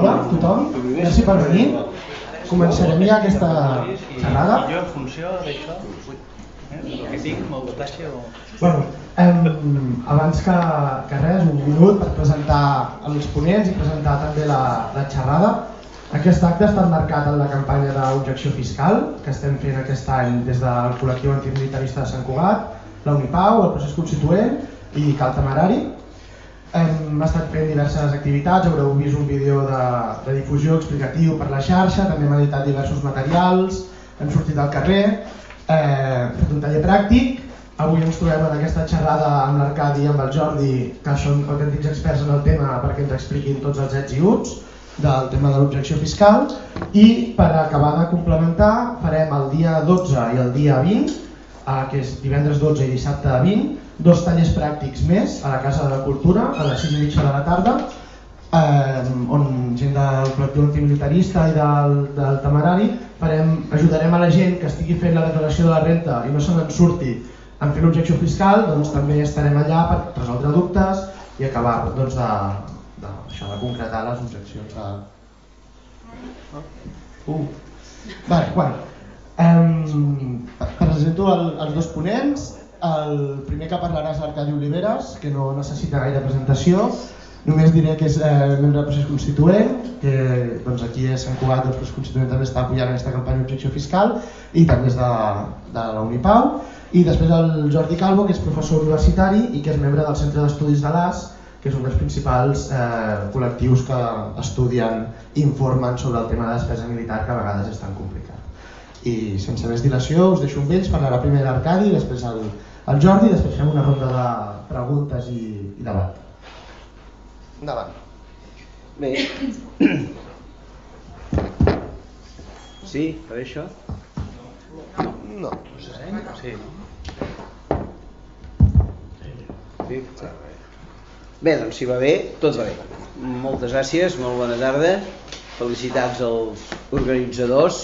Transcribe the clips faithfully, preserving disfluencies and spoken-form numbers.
Hola a tothom, gràcies per venir. Començarem ja aquesta xerrada. Jo en funció d'això, el que tinc, m'autotatge o... Bueno, eh, abans que, que res, un minut per presentar els ponents i presentar també la, la xerrada. Aquest acte està marcat en la campanya d'objecció fiscal que estem fent aquest any des del col·lectiu antimilitarista de Sant Cugat, la Unipau, el procés constituent i Cal Temerari. Hem estat fent diverses activitats, haureu vist un vídeo de, de difusió explicatiu per la xarxa, també hem editat diversos materials, hem sortit al carrer, eh, fet un taller pràctic. Avui ens trobem en aquesta xerrada amb l'Arcadi i amb el Jordi, que són autèntics experts en el tema perquè ens expliquin tots els ets i uts del tema de l'objecció fiscal. I per acabar de complementar, farem el dia dotze i el dia vint, eh, que és divendres dotze i dissabte vint, dos tallers pràctics més a la Casa de la Cultura a les sis i mitja de la tarda, eh, on gent del col·lectiu antimilitarista i del, del Temerari farem, ajudarem a la gent que estigui fent la declaració de la renta i no se n'en surti en fer l'objecció fiscal, doncs també estarem allà per resoldre dubtes i acabar doncs, de, de, això, de concretar les objeccions. Uh. Vale, bueno, eh, presento el, els dos ponents. El primer que parlarà és l'Arcadi Oliveres, que no necessita gaire presentació. Només diré que és eh, membre del procés constituent, que doncs, aquí a Sant Cugat el procés constituent també està apoyant aquesta campanya d'objecció fiscal i també és de, de la Unipau. I després el Jordi Calvo, que és professor universitari i que és membre del Centre d'Estudis de l'A S, que és un dels principals eh, col·lectius que estudien i informen sobre el tema de despesa militar, que a vegades és tan complicat. I sense més dilació us deixo amb ells, parlarà primer l'Arcadi, després el, el Jordi, després fem una ronda de preguntes i, i debat. Endavant. Bé. Sí, per això? No. Sí. Sí. Bé, doncs si va bé, tot va bé. Moltes gràcies, molt bona tarda. Felicitats als organitzadors.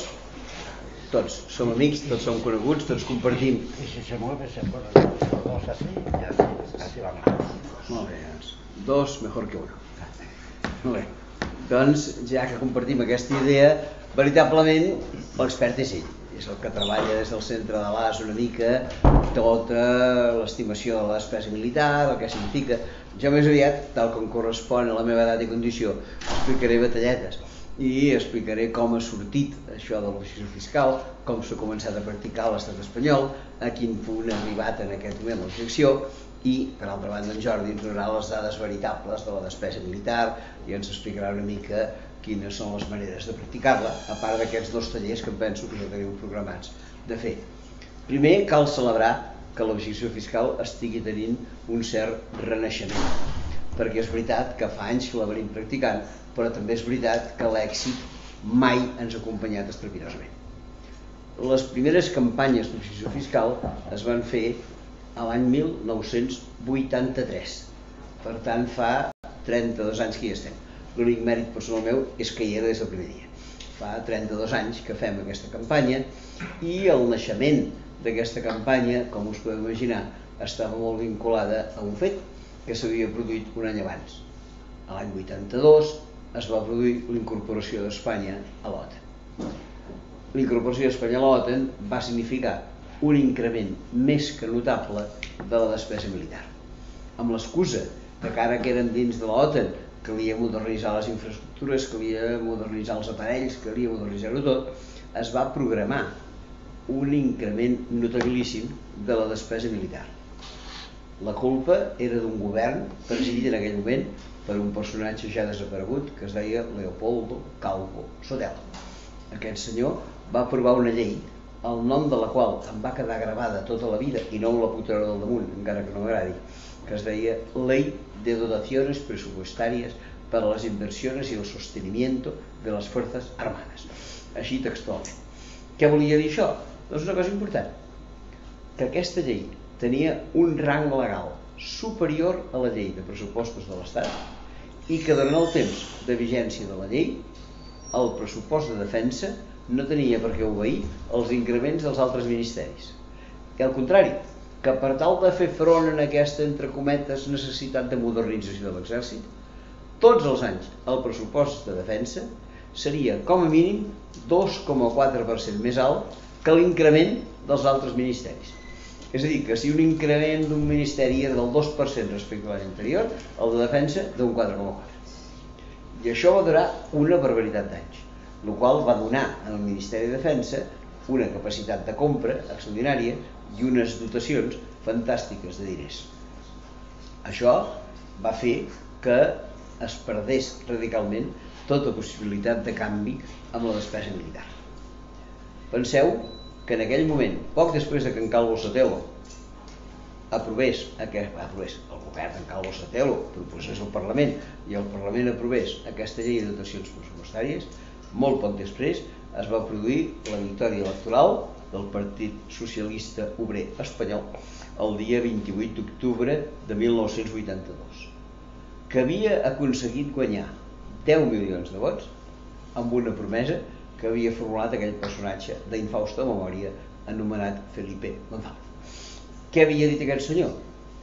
Tots som amics, tots som coneguts, tots compartim. I si se mueve, se ponen los dos así y así, así van. Molt bé, doncs. Dos, mejor que uno. Molt bé. Doncs, ja que compartim aquesta idea, veritablement l'expert és ell. És el que treballa des del centre de l'A S una mica tota l'estimació de la despesa militar, el que significa. Jo més aviat, tal com correspon a la meva edat i condició, explicaré batalletes. I explicaré com ha sortit això de l'objecció fiscal, com s'ha començat a practicar a l'estat espanyol, a quin punt ha arribat en aquest moment l'objecció i, per altra banda, en Jordi ens donarà les dades veritables de la despesa militar i ens explicarà una mica quines són les maneres de practicar-la, a part d'aquests dos tallers que em penso que ja teniu programats de fer. Primer, cal celebrar que l'objecció fiscal estigui tenint un cert renaixement, perquè és veritat que fa anys que la venim practicant, però també és veritat que l'èxit mai ens ha acompanyat estrepitosament. Les primeres campanyes d'objecció fiscal es van fer a l'any mil nou-cents vuitanta-tres, per tant fa trenta-dos anys que hi estem. L'únic mèrit personal meu és que hi era des del primer dia. Fa trenta-dos anys que fem aquesta campanya i el naixement d'aquesta campanya, com us podeu imaginar, estava molt vinculada a un fet que s'havia produït un any abans. A l'any vuitanta-dos es va produir l'incorporació d'Espanya a l'OTAN. L'incorporació d'Espanya a l'OTAN va significar un increment més que notable de la despesa militar. Amb l'excusa de que ara que eren dins de l'OTAN calia modernitzar les infraestructures, calia modernitzar els aparells, calia modernitzar-ho tot, es va programar un increment notabilíssim de la despesa militar. La culpa era d'un govern presidit en aquell moment per un personatge ja desaparegut que es deia Leopoldo Calvo Sotelo. Aquest senyor va aprovar una llei, el nom de la qual em va quedar gravada tota la vida i no la putaré del damunt, encara que no m'agradi, que es deia Ley de Dotaciones Presupuestarias para las Inversiones y el Sostenimiento de las Fuerzas Armadas. Així textualment. Què volia dir això? Doncs una cosa important, que aquesta llei tenia un rang legal superior a la llei de pressupostos de l'Estat i que durant el temps de vigència de la llei el pressupost de defensa no tenia per què obeir els increments dels altres ministeris. I al contrari, que per tal de fer front en aquesta, entre cometes, necessitat de modernització de l'exèrcit, tots els anys el pressupost de defensa seria com a mínim dos coma quatre per cent més alt que l'increment dels altres ministeris. És a dir, que si un increment d'un ministeri era del dos per cent respecte a l'any anterior, el de defensa d'un quatre coma quatre. I això va durar una barbaritat d'anys, el qual va donar al Ministeri de Defensa una capacitat de compra extraordinària i unes dotacions fantàstiques de diners. Això va fer que es perdés radicalment tota possibilitat de canvi amb la despesa militar. Penseu que en aquell moment, poc després de que en Calvo Sotelo aprovés, aprovés el govern d'en Calvo Sotelo, proposés al Parlament i el Parlament aprovés aquesta llei de dotacions pressupostàries, molt poc després es va produir la victòria electoral del Partit Socialista Obrer Espanyol el dia vint-i-vuit d'octubre de mil nou-cents vuitanta-dos, que havia aconseguit guanyar deu milions de vots amb una promesa que havia formulat aquell personatge d'infausta memòria anomenat Felipe González. ¿Qué había dicho aquel señor?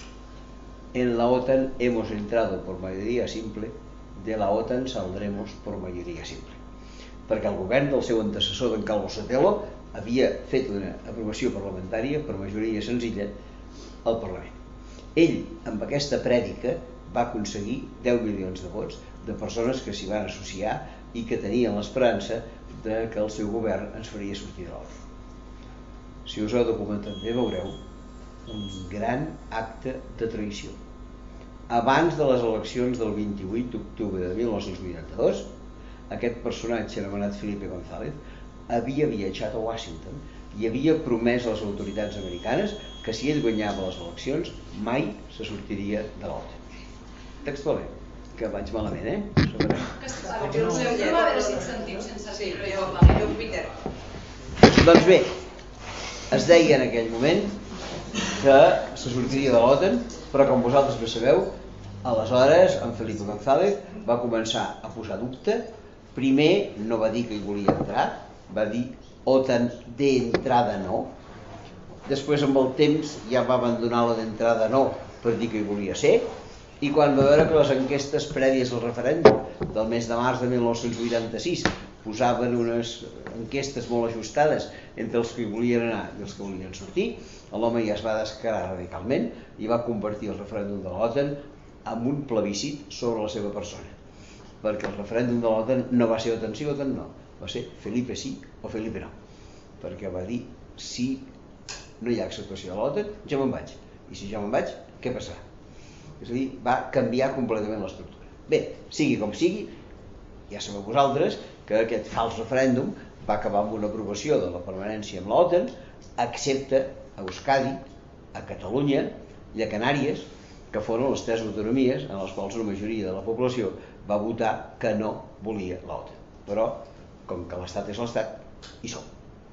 En la OTAN hemos entrado por mayoría simple, de la OTAN saldremos por mayoría simple. Perquè el govern del seu antecessor d'en Calvo Sotelo havia fet una aprovació parlamentària per majoria senzilla al Parlament. Ell, amb aquesta prèdica, va aconseguir deu milions de vots de persones que s'hi van associar i que tenien l'esperança de que el seu govern ens faria sortir de l'or. Si us heu documentat bé, veureu un gran acte de traïció. Abans de les eleccions del vint-i-vuit d'octubre de mil nou-cents vuitanta-dos, aquest personatge anomenat Felipe González havia viatjat a Washington i havia promès a les autoritats americanes que si ell guanyava les eleccions mai se sortiria de l'OTAN. Textualment, que vaig malament, eh? Jo no sé, jo va haver cinc cèntims sense ser, però jo Peter. Doncs bé, es deia en aquell moment que se sortiria de l'OTAN, però com vosaltres bé sabeu, aleshores en Felipe González va començar a posar dubte. Primer no va dir que hi volia entrar, va dir OTAN de entrada no. Després amb el temps ja va abandonar la d'entrada no per dir que hi volia ser, i quan va veure que les enquestes prèvies al referèndum del mes de març de mil nou-cents vuitanta-sis posaven unes enquestes molt ajustades entre els que hi volien anar i els que volien sortir, l'home ja es va descarar radicalment i va convertir el referèndum de l'OTAN en un plebiscit sobre la seva persona. Perquè el referèndum de l'OTAN no va ser OTAN sí, OTAN no, va ser Felipe sí o Felipe no, perquè va dir si no hi ha acceptació de l'OTAN, jo me'n vaig, i si jo me'n vaig, què passarà? És a dir, va canviar completament l'estructura. Bé, sigui com sigui, ja sabeu vosaltres que aquest fals referèndum va acabar amb una aprovació de la permanència amb l'OTAN, excepte a Euskadi, a Catalunya i a Canàries, que foren les tres autonomies en les quals la majoria de la població va votar que no volia l'OTAN. Però, com que l'Estat és l'Estat, hi som.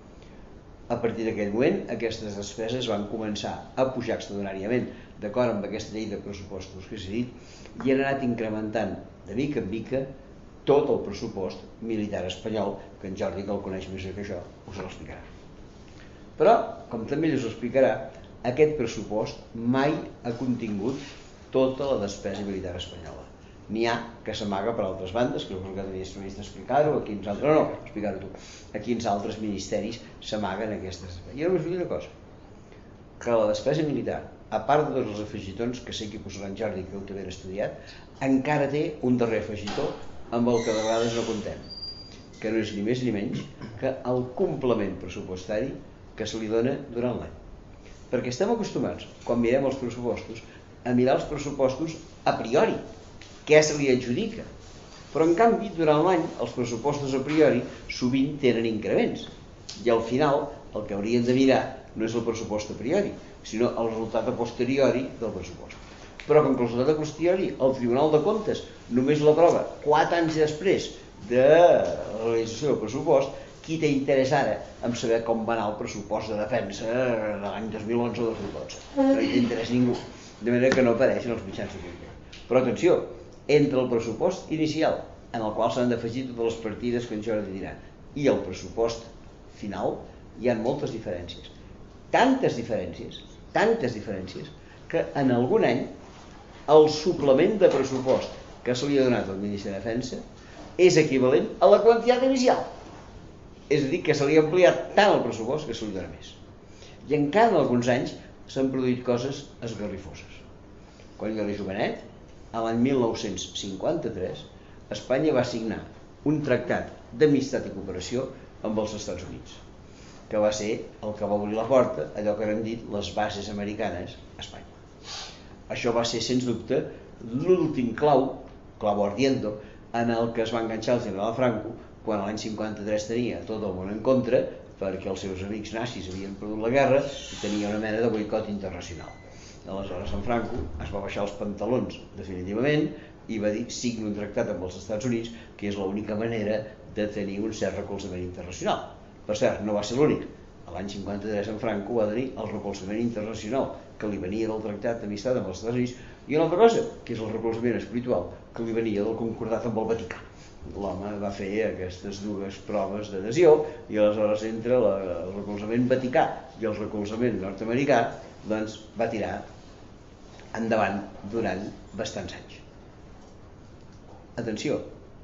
A partir d'aquell moment, aquestes despeses van començar a pujar extraordinàriament d'acord amb aquesta llei de pressupostos que s'ha dit, i han anat incrementant de mica en mica tot el pressupost militar espanyol, que en Jordi, que el coneix més que jo, us l'explicarà. Però, com també us explicarà, aquest pressupost mai ha contingut tota la despesa militar espanyola. N'hi ha que s'amaga per altres bandes, que us agradaria explicar-ho, a quins altres, no, no, explicar-ho tu, a quins altres ministeris s'amaguen aquestes despeses. I ara us vull dir una cosa, que la despesa militar, a part de tots els afegitons que sé que posarà en Jordi, que ho té ben estudiat, encara té un darrer afegitó amb el que de vegades no contem, que no és ni més ni menys que el complement pressupostari que se li dona durant l'any. Perquè estem acostumats, quan mirem els pressupostos, a mirar els pressupostos a priori, què se li adjudica. Però en canvi, durant l'any, els pressupostos a priori sovint tenen increments, i al final el que haurien de mirar no és el pressupost a priori, sinó el resultat a posteriori del pressupost. Però com que el resultat a posteriori el Tribunal de Comptes només l'aprova quatre anys després de la realització del pressupost, qui té interès ara en saber com va anar el pressupost de defensa de l'any dos mil onze o dos mil dotze? No hi té interès ningú, de manera que no apareix en els mitjans de comunicació. Però atenció, entre el pressupost inicial, en el qual s'han d'afegir totes les partides que en Jordi dirà, i el pressupost final, hi ha moltes diferències. Tantes diferències, tantes diferències, que en algun any el suplement de pressupost que se li ha donat al Ministeri de Defensa és equivalent a la quantitat inicial. És a dir, que se li ha ampliat tant el pressupost que se li dona més. I encara en alguns anys s'han produït coses esgarrifoses. Quan jo era jovenet, a l'any mil nou-cents cinquanta-tres, Espanya va signar un tractat d'amistat i cooperació amb els Estats Units, que va ser el que va obrir la porta, allò que hem dit, les bases americanes a Espanya. Això va ser, sens dubte, l'últim clau, clau ardiendo, en el que es va enganxar el general Franco quan l'any cinquanta-tres tenia tot el món en contra perquè els seus amics nazis havien perdut la guerra i tenia una mena de boicot internacional. Aleshores en Franco es va baixar els pantalons definitivament i va dir signi un tractat amb els Estats Units, que és l'única manera de tenir un cert recolzament internacional. Per cert, no va ser l'únic. L'any cinquanta-tres en Franco va tenir el recolzament internacional que li venia del tractat d'amistat amb els Estats Units i una altra cosa, que és el recolzament espiritual que li venia del concordat amb el Vaticà. L'home va fer aquestes dues proves d'adhesió i aleshores entre la, el recolzament vaticà i el recolzament nord-americà doncs va tirar endavant durant bastants anys. Atenció,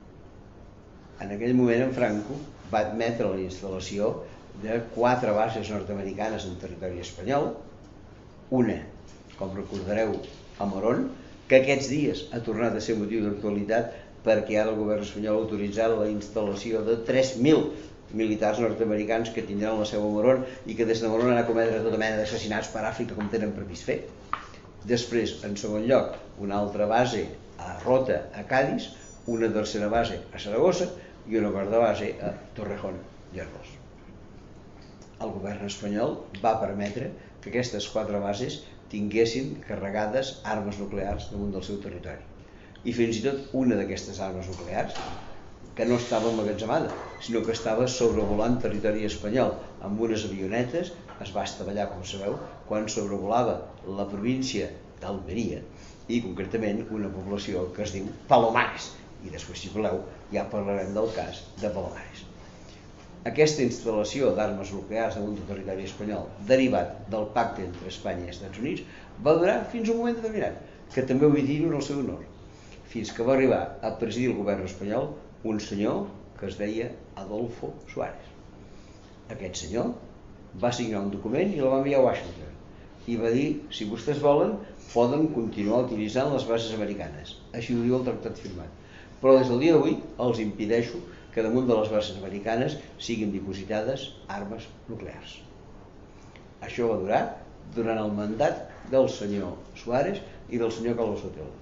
en aquell moment en Franco va admetre la instal·lació de quatre bases nord-americanes en territori espanyol, una, com recordareu, a Morón, que aquests dies ha tornat a ser motiu d'actualitat perquè ara el govern espanyol ha autoritzat la instal·lació de tres mil militars nord-americans que tindran la seu a Morón i que des de Morón han a cometre tota mena d'assassinats per Àfrica com tenen previst fer. Després, en segon lloc, una altra base a Rota, a Cádiz, una tercera base a Saragossa i una quarta base a Torrejón i Ardoç. El govern espanyol va permetre que aquestes quatre bases tinguessin carregades armes nuclears damunt del seu territori. I fins i tot una d'aquestes armes nuclears, que no estava emmagatzemada, sinó que estava sobrevolant territori espanyol amb unes avionetes, es va estavellar, com sabeu, quan sobrevolava la província d'Almeria i concretament una població que es diu Palomares. I després, si voleu, ja parlarem del cas de Palomares. Aquesta instal·lació d'armes nuclears damunt del territori espanyol, derivat del pacte entre Espanya i Estats Units, va durar fins a un moment determinat, que també ho dir en el seu honor, fins que va arribar a presidir el govern espanyol un senyor que es deia Adolfo Suárez. Aquest senyor va signar un document i el va enviar a Washington i va dir, si vostès volen, poden continuar utilitzant les bases americanes. Així ho diu el tractat firmat. Però des del dia d'avui els impedeixo que damunt de les bases americanes siguin dipositades armes nuclears. Això va durar durant el mandat del senyor Suárez i del senyor Carlos Sotelo.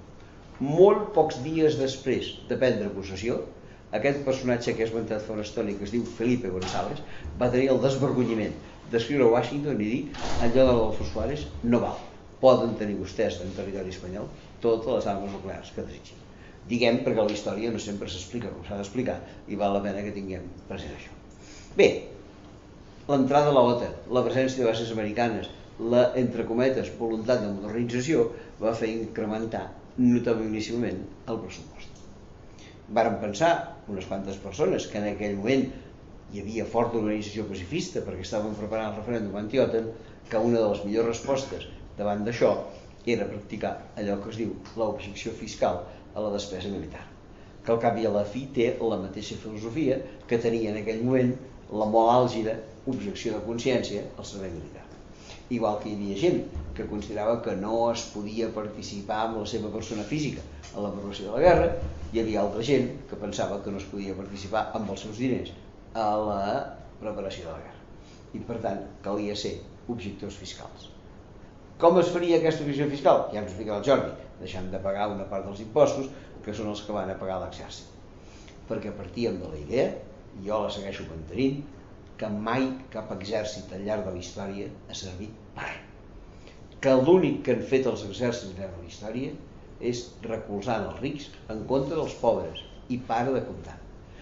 Molt pocs dies després de prendre possessió, aquest personatge que he esmentat fa una estona que es diu Felipe González va tenir el desvergonyiment d'escriure a Washington i dir allò de l'Adolfo Suárez no val, poden tenir vostès en territori espanyol totes les armes nuclears que desitgin. Diguem perquè la història no sempre s'explica com s'ha d'explicar i val la pena que tinguem present això. Bé, l'entrada a la OTAN, la presència de bases americanes, la, entre cometes, voluntat de modernització va fer incrementar notabilíssimament el pressupost. Varen pensar unes quantes persones que en aquell moment hi havia forta organització pacifista perquè estaven preparant el referèndum anti-OTAN, que una de les millors respostes davant d'això era practicar allò que es diu l'objecció fiscal a la despesa militar, que al cap i a la fi té la mateixa filosofia que tenia en aquell moment la molt àlgida objecció de consciència al servei militar. Igual que hi havia gent que considerava que no es podia participar amb la seva persona física en la preparació de la guerra, hi havia altra gent que pensava que no es podia participar amb els seus diners a la preparació de la guerra. I per tant, calia ser objectors fiscals. Com es faria aquesta objecció fiscal? Ja ens ho explicarà el Jordi, deixant de pagar una part dels impostos que són els que van a pagar l'exèrcit. Perquè partíem de la idea, i jo la segueixo mantenint, que mai cap exèrcit al llarg de la història ha servit per res. Que l'únic que han fet els exèrcits al llarg de la història és recolzar els rics en contra dels pobres, i para de comptar.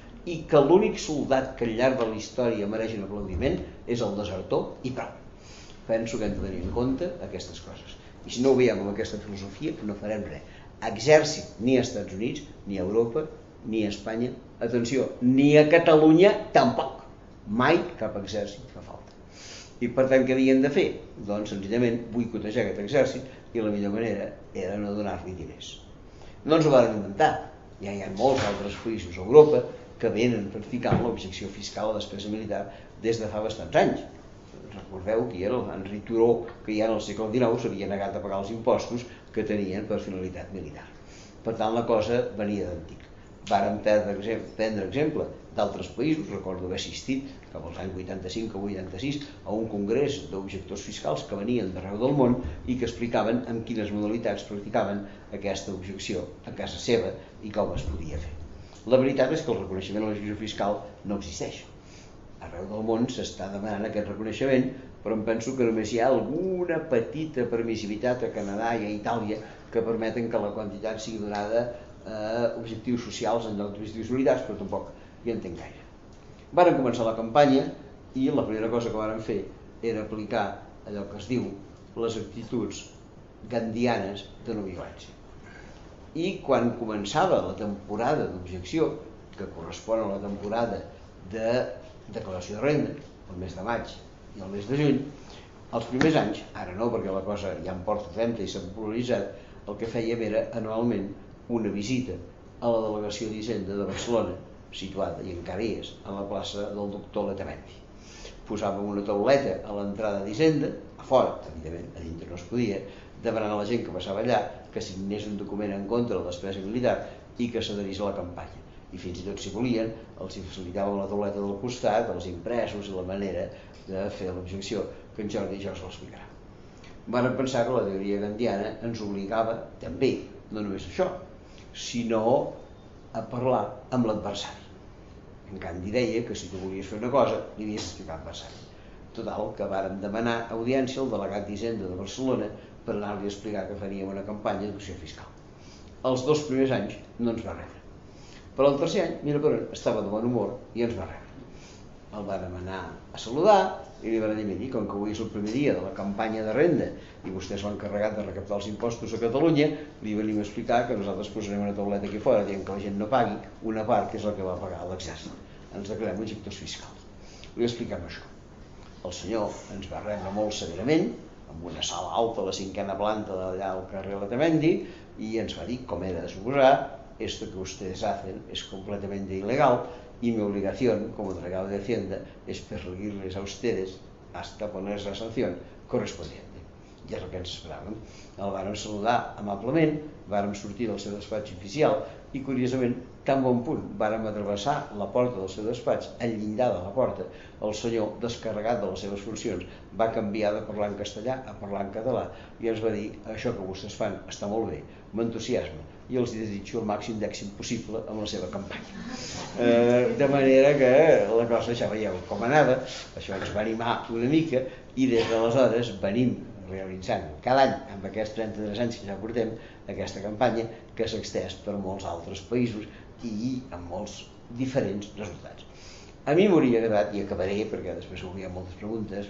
I que l'únic soldat que al llarg de la història mereix un aplaudiment és el desertor i prou. Penso que hem de tenir en compte aquestes coses. I si no ho veiem amb aquesta filosofia, no farem res. Exèrcit ni als Estats Units, ni a Europa, ni a Espanya, atenció, ni a Catalunya tampoc. Mai cap exèrcit fa falta. I per tant, què havien de fer? Doncs senzillament boicotejar aquest exèrcit i la millor manera era no donar-li diners. No ens ho van inventar. Ja hi ha molts altres països a Europa que venen practicant l'objecció fiscal a la despesa militar des de fa bastants anys. Recordeu que ja el Henri Thoreau, que ja en el segle dinou s'havia negat a pagar els impostos que tenien per finalitat militar. Per tant, la cosa venia d'antic. Varen prendre exemple d'altres països. Recordo haver assistit cap als anys vuitanta-cinc o vuitanta-sis a un congrés d'objectors fiscals que venien d'arreu del món i que explicaven en quines modalitats practicaven aquesta objecció a casa seva i com es podia fer. La veritat és que el reconeixement de l'objecció fiscal no existeix. Arreu del món s'està demanant aquest reconeixement, però em penso que només hi ha alguna petita permissivitat a Canadà i a Itàlia que permeten que la quantitat sigui donada a objectius socials en lloc d'objectius militars, però tampoc hi entenc gaire. Varen començar la campanya i la primera cosa que varen fer era aplicar allò que es diu les actituds gandianes de no violència. I quan començava la temporada d'objecció, que correspon a la temporada de declaració de renda, el mes de maig i el mes de juny, els primers anys, ara no perquè la cosa ja en porta trenta i s'ha popularitzat, el que fèiem era anualment una visita a la delegació d'Hisenda de Barcelona, situada, i encara hi és, a la plaça del doctor Letamendi. Posàvem una tauleta a l'entrada d'Hisenda, a fora, evidentment, a dintre no es podia, demanant a la gent que passava allà que signés un document en contra de la despesa militar i que s'adherís a la campanya. I fins i tot, si volien, els facilitàvem la tauleta del costat, els impresos i la manera de fer l'objecció, que en Jordi ja us l'explicarà. Van pensar que la teoria gandiana ens obligava també, no només això, sinó a parlar amb l'adversari. En Gandhi deia que si tu volies fer una cosa, li havies d'explicar a l'adversari. Total, que vàrem demanar audiència al delegat d'Hisenda de Barcelona per anar-li a explicar que faríem una campanya d'educació fiscal. Els dos primers anys no ens va rebre. Però el tercer any, mira per on, estava de bon humor i ens va rebre. El vàrem anar a saludar i li van dir, mira, com que avui és el primer dia de la campanya de renda i vostès s'han encarregat de recaptar els impostos a Catalunya, li venim a explicar que nosaltres posarem una tauleta aquí fora dient que la gent no pagui una part que és la que va pagar l'exèrcit. Ens declarem objectors fiscals. Li expliquem això. El senyor ens va rebre molt severament, en una sala alta a la cinquena planta d'allà al carrer Letamendi, i ens va dir, com era de suposar, esto que ustedes hacen es completamente ilegal y mi obligación como delegado de Hacienda es perseguirles a ustedes hasta ponerles la sanción correspondiente. I és el que ens esperàvem. El vàrem saludar amablement, vàrem sortir del seu despatx oficial i, curiosament, tan bon punt vàrem atravessar la porta del seu despatx, al llindar de la porta, el senyor, descarregat de les seves funcions, va canviar de parlar en castellà a parlar en català i ens va dir, això que vostès fan està molt bé, m'entusiasma i els desitjo el màxim d'èxit possible amb la seva campanya. Eh, de manera que la cosa ja veieu com anava, això ens va animar una mica i des d'aleshores venim realitzant cada any, amb aquests trenta-tres anys que ja portem, aquesta campanya que s'ha estès per molts altres països i amb molts diferents resultats. A mi m'hauria agradat, i acabaré perquè després hi ha moltes preguntes,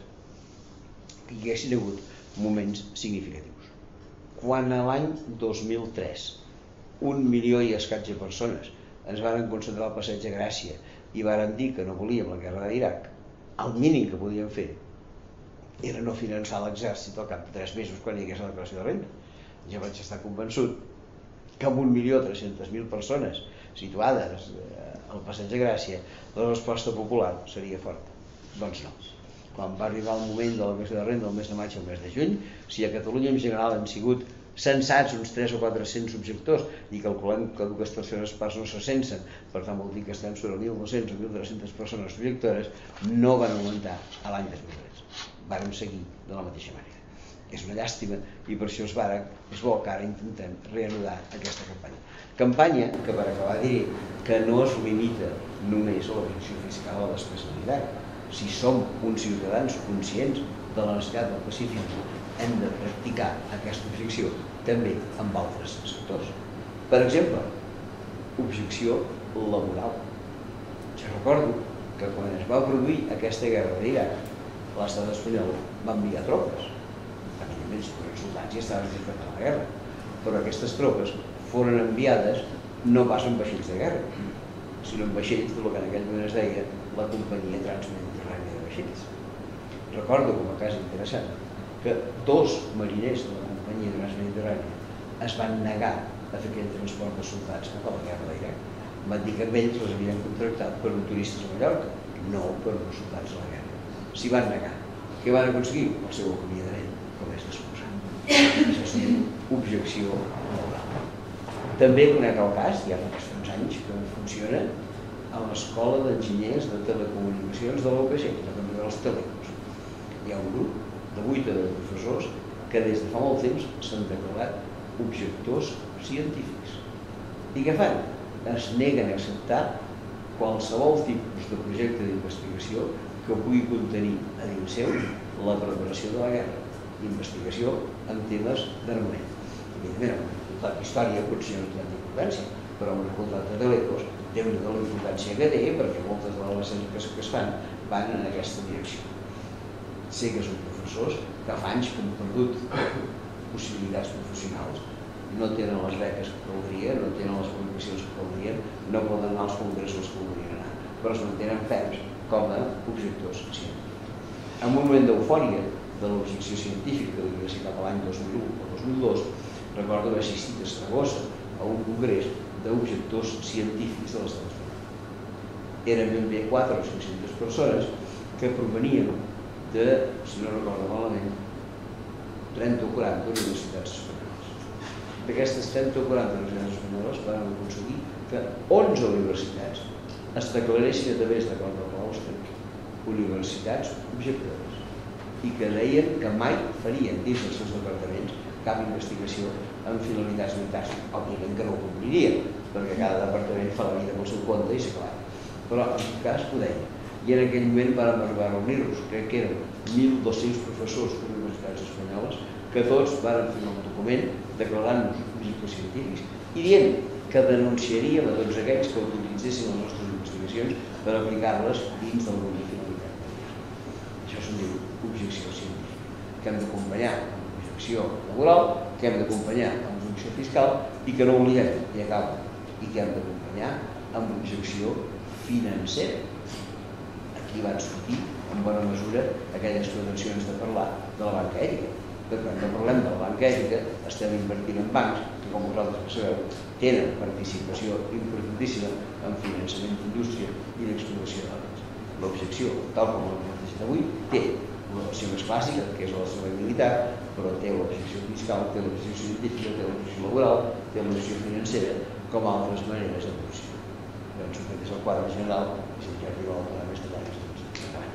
que hi haguessin hagut moments significatius. Quan a l'any dos mil tres un milió i escaig de persones ens varen concentrar al Passeig de Gràcia i varen dir que no volíem la guerra d'Iraq, el mínim que podíem fer era no finançar l'exèrcit al cap de tres mesos quan hi hagués la declaració de renda. Jo vaig estar convençut que amb un milió tres-centes mil persones situades al Passeig de Gràcia la resposta popular seria forta. Doncs no. Quan va arribar el moment de la declaració de renda el mes de maig i el mes de juny, si a Catalunya en general han sigut censats uns tres o quatre-cents objectors i calculem que dues terceres parts no se censen, per tant vol dir que estem sobre mil dos-cents o mil tres-centes persones objectores, no van augmentar a l'any dos mil tres. Vàrem seguir de la mateixa manera. És una llàstima i per això és, vara, és bo que ara intentem reanudar aquesta campanya. Campanya que, per acabar, diré que no es limita només a la protecció fiscal a la despesa militar. Si som uns ciutadans conscients de la necessitat del pacífic, hem de practicar aquesta objecció també amb altres sectors. Per exemple, objecció laboral. Jo recordo que quan es va produir aquesta guerra d'Iraq, l'estat espanyol va enviar tropes. Evidentment, si foren soldats i estaven disposats a la guerra. Però aquestes tropes foren enviades no pas en vaixells de guerra, sinó en vaixells del que en aquell moment es deia la companyia transmediterrània de vaixells. Recordo com a cas interessant que dos mariners de la companyia transmediterrània es van negar a fer aquell transport de soldats cap a la guerra d'Iraq. Van dir que amb ells les havien contractat per turistes a Mallorca, no per els soldats de la guerra. S'hi van negar. Què van aconseguir? El seu acomiadament, com és d'exposar. Això és una objecció laboral. També conec el cas, ja fa uns anys que funciona, a l'Escola d'Enginyers de Telecomunicacions de l'U P C, la Cambra dels Telecos. Hi ha un grup de vuit de professors que des de fa molt temps s'han declarat objectors científics. I què fan? Es neguen a acceptar qualsevol tipus de projecte d'investigació que pugui contenir a dins seu la preparació de la guerra, investigació en temes d'armament. Evidentment, una facultat d'història potser no té tanta importància, però una facultat de Telecos té una de la importància que té perquè moltes de les recerques que es fan van en aquesta direcció. Sé que són professors que fa anys que han perdut possibilitats professionals, no tenen les beques que caldrien, no tenen les publicacions que caldrien, no poden anar als congressos que voldrien anar, però es mantenen ferms com a objectors científics. En un moment d'eufòria de l'objecció científica, devia ser cap a l'any dos mil u o dos mil dos, recordo haver assistit a Saragossa a un congrés d'objectors científics de l'estat espanyol. Eren ben bé quatre o cinc-centes persones que provenien de, si no recordo malament, trenta o quaranta universitats espanyoles. D'aquestes trenta o quaranta universitats espanyoles van aconseguir que onze universitats es declaressin a través d'acord de claustres universitats objectores i que deien que mai farien dins dels seus departaments cap investigació amb finalitats militars. Òbviament que no ho complirien, perquè cada departament fa la vida pel seu compte i s'ha acabat. Però en tot cas ho deien. I en aquell moment vam arribar a reunir-nos, crec que eren mil dos-cents professors d'universitats espanyoles, que tots van fer un document declarant-nos objectors científics i dient que denunciaríem a tots aquells que utilitzessin les nostres investigacions per aplicar-les dins del grup de finalitat. Això se'n diu objecció científica, que hem d'acompanyar amb objecció laboral, que hem d'acompanyar amb objecció fiscal i que no oblidem, i acaba, i que hem d'acompanyar amb objecció financera. Aquí van sortir, en bona mesura, aquelles pretensions de parlar de la banca ètica. Però quan no parlem de la banca ètica, estem invertint en bancs que, com vosaltres sabeu, tenen participació importantíssima en finançament d'indústria i d'explotació d'obres. L'objecció, tal com l'hem plantejat avui, té una versió més clàssica, que és la seva militar, però té l'objecció fiscal, té l'objecció científica, té l'objecció laboral, té l'objecció financera, com altres maneres d'objecció. Penso que aquest és el quadre general, i si ja arriba a donar més detalls, doncs acabem.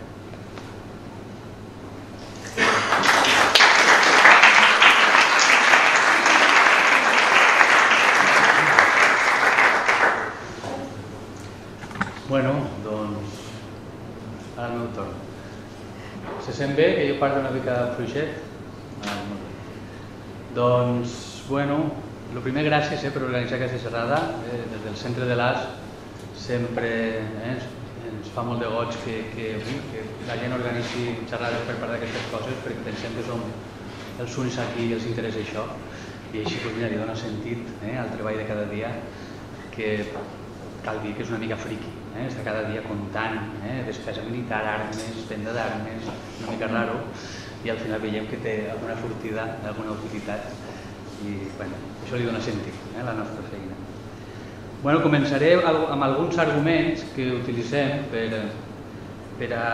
Bueno, doncs, ara el meu torn. Se sent bé que jo parlo una mica fluixet? Ah, molt bé. Doncs, bueno, el primer, gràcies eh, per organitzar aquesta xerrada. Eh, des del centre de l'A S sempre eh, ens fa molt de goig que, que, que la gent organitzi xerrades per part d'aquestes coses, perquè pensem que som els únics aquí i els interessa això. I així pues, mira, li dona sentit eh, al treball de cada dia, que cal dir que és una mica friqui. Eh? Està cada dia comptant eh? despesa militar, armes, venda d'armes, una mica raro, i al final veiem que té alguna sortida, alguna utilitat, i bueno, això li dona sentit eh? a la nostra feina. Bueno, començaré amb alguns arguments que utilitzem per, per, a,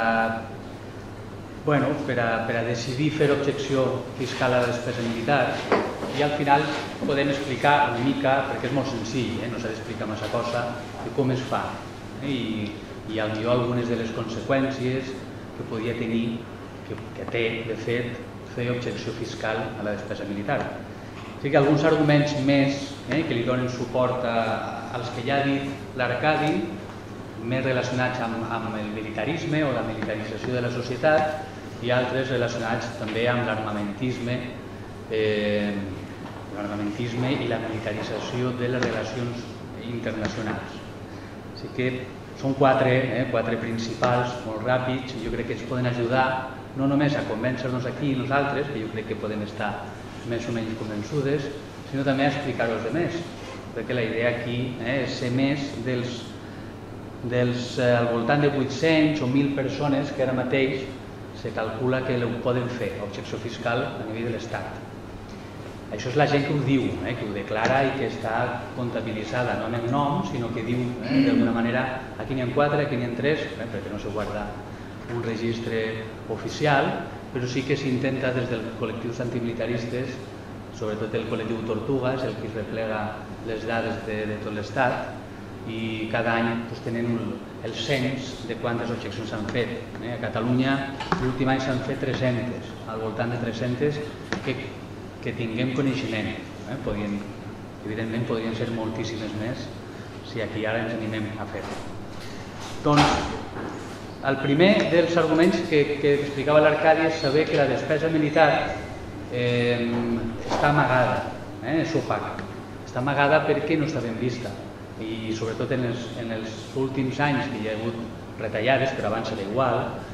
bueno, per, a, per a decidir fer objecció fiscal a la despesa militar, i al final podem explicar una mica, perquè és molt senzill, eh? no s'ha d'explicar massa cosa, de com es fa. I, i millor algunes de les conseqüències que podia tenir, que, que té, de fet, fer objecció fiscal a la despesa militar. O sigui que alguns arguments més eh, que li donen suport a, als que ja ha dit l'Arcadi, més relacionats amb, amb el militarisme o la militarització de la societat, i altres relacionats també amb l'armamentisme, eh, l'armamentisme i la militarització de les relacions internacionals. Així que són quatre, eh, quatre principals, molt ràpids, i jo crec que ens poden ajudar no només a convèncer-nos aquí nosaltres, que jo crec que podem estar més o menys convençudes, sinó també a explicar-los de més, perquè la idea aquí eh, és ser més dels, dels eh, al voltant de vuit-cents o mil persones que ara mateix se calcula que ho poden fer, objecció fiscal a nivell de l'Estat. Això és la gent que ho diu, eh, que ho declara i que està comptabilitzada, no en el nom, sinó que diu eh, d'alguna manera aquí n'hi ha quatre, aquí n'hi ha tres, eh, perquè no se guarda un registre oficial, però sí que s'intenta des dels col·lectius antimilitaristes, sobretot el col·lectiu Tortuga, és el que es replega les dades de, de tot l'Estat, i cada any pues, tenen el, el cens de quantes objeccions s'han fet. Eh? A Catalunya l'últim any s'han fet tres-centes, al voltant de tres-centes que, que tinguem coneixement. Eh? Podien, evidentment podrien ser moltíssimes més si aquí ara ens animem a fer-ho. Doncs el primer dels arguments que, que explicava l'Arcadi és saber que la despesa militar eh, està amagada, eh? és opaca. Està amagada perquè no està ben vista. I sobretot en els, en els últims anys que hi ha hagut retallades, però abans era igual,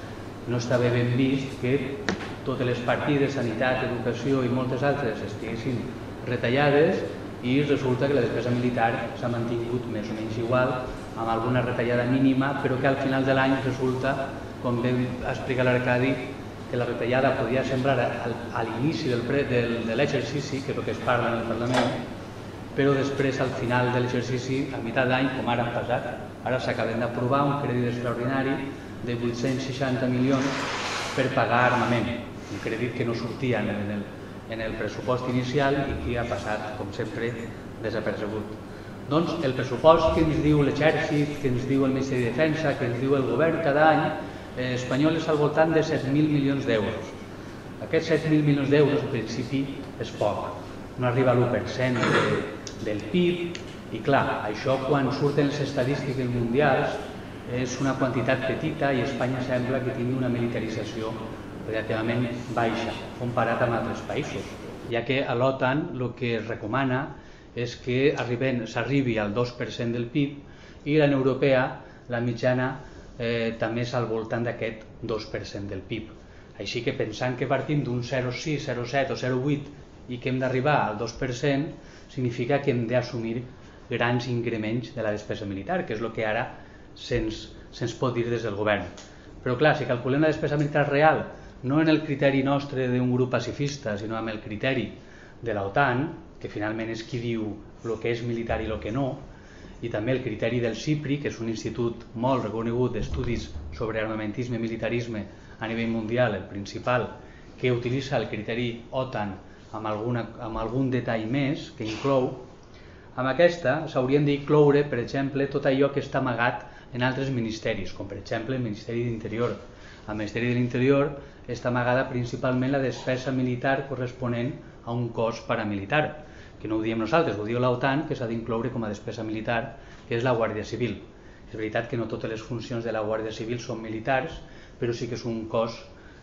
no estava ben vist que totes les partides, sanitat, educació i moltes altres estiguessin retallades i resulta que la despesa militar s'ha mantingut més o menys igual, amb alguna retallada mínima, però que al final de l'any resulta, com bé explica l'Arcadi, que la retallada podia semblar a l'inici del, del, de l'exercici, que és el que es parla en el Parlament, però després, al final de l'exercici, a meitat d'any, com ara han passat, ara s'acaben d'aprovar un crèdit extraordinari de vuit-cents seixanta milions per pagar armament, un crèdit que no sortia en el, en el pressupost inicial i que ha passat, com sempre, desapercebut. Doncs el pressupost que ens diu l'exèrcit, que ens diu el Ministeri de Defensa, que ens diu el govern cada any, eh, espanyol és al voltant de set mil milions d'euros. Aquests set mil milions d'euros, en principi, és poc. No arriba a l'u per cent de, del P I B i clar, això quan surten les estadístiques mundials és una quantitat petita i Espanya sembla que tingui una militarització relativament baixa comparat amb altres països, ja que a l'OTAN el que es recomana és que s'arribi al dos per cent del P I B i la Unió Europea, la mitjana, eh, també és al voltant d'aquest dos per cent del P I B. Així que pensant que partim d'un zero coma sis, zero coma set o zero coma vuit i que hem d'arribar al dos per cent, significa que hem d'assumir grans increments de la despesa militar, que és el que ara se'ns se'ns pot dir des del govern. Però clar, si calculem la despesa militar real, no en el criteri nostre d'un grup pacifista, sinó amb el criteri de l'OTAN, que finalment és qui diu el que és militar i el que no, i també el criteri del CIPRI, que és un institut molt reconegut d'estudis sobre armamentisme i militarisme a nivell mundial, el principal, que utilitza el criteri OTAN amb, alguna, amb algun detall més que inclou, amb aquesta s'haurien d'incloure, per exemple, tot allò que està amagat en altres ministeris, com per exemple el Ministeri d'Interior. Al Ministeri de l'Interior està amagada principalment la despesa militar corresponent a un cos paramilitar, que no ho diem nosaltres, ho diu l'OTAN, que s'ha d'incloure com a despesa militar, que és la Guàrdia Civil. És veritat que no totes les funcions de la Guàrdia Civil són militars, però sí que és un cos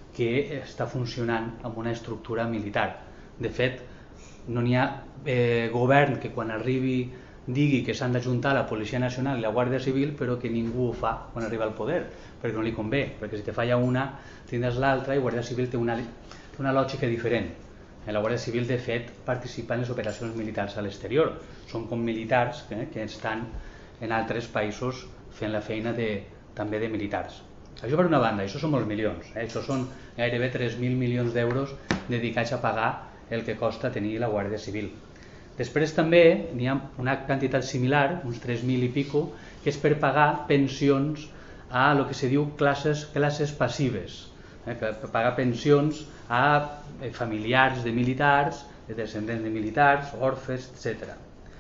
que està funcionant amb una estructura militar. De fet, no n'hi ha eh, govern que quan arribi digui que s'han d'ajuntar la Policia Nacional i la Guàrdia Civil, però que ningú ho fa quan arriba al poder, perquè no li convé, perquè si te falla una tindràs l'altra i Guàrdia Civil té una, té una lògica diferent. La Guàrdia Civil, de fet, participa en les operacions militars a l'exterior. Són com militars eh, que estan en altres països fent la feina de, també de militars. Això per una banda, això són molts milions, eh? Això són gairebé tres mil milions d'euros dedicats a pagar el que costa tenir la Guàrdia Civil. Després també n'hi ha una quantitat similar, uns tres mil i pico, que és per pagar pensions a el que se diu classes, classes passives, eh? Per pagar pensions a familiars de militars, de descendents de militars, orfes, etcètera.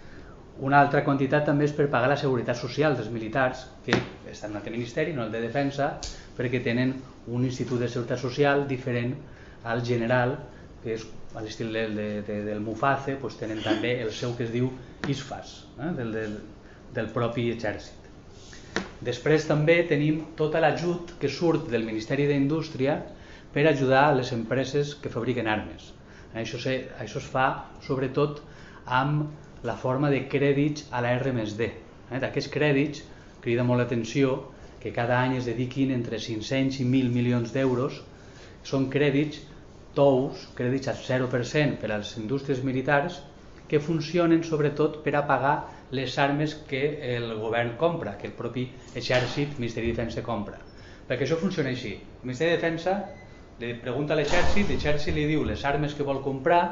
Una altra quantitat també és per pagar la seguretat social dels militars, que estan en un altre ministeri, no el de defensa, perquè tenen un institut de seguretat social diferent al general, que és a l'estil del, de, de, del Muface, doncs tenen també el seu que es diu I S F A S, eh, del, del, del propi exèrcit. Després també tenim tot l'ajut que surt del Ministeri d'Indústria per ajudar les empreses que fabriquen armes. Això, se, això es fa sobretot amb la forma de crèdits a la R més D. Eh, D'aquests crèdits crida molt l'atenció que cada any es dediquin entre cinc-cents i mil milions d'euros. Són crèdits tous, crèdits al zero per cent per a les indústries militars, que funcionen sobretot per a pagar les armes que el govern compra, que el propi exèrcit, Ministeri de Defensa, compra. Perquè això funciona així. El Ministeri de Defensa li pregunta a l'exèrcit, l'exèrcit li diu les armes que vol comprar,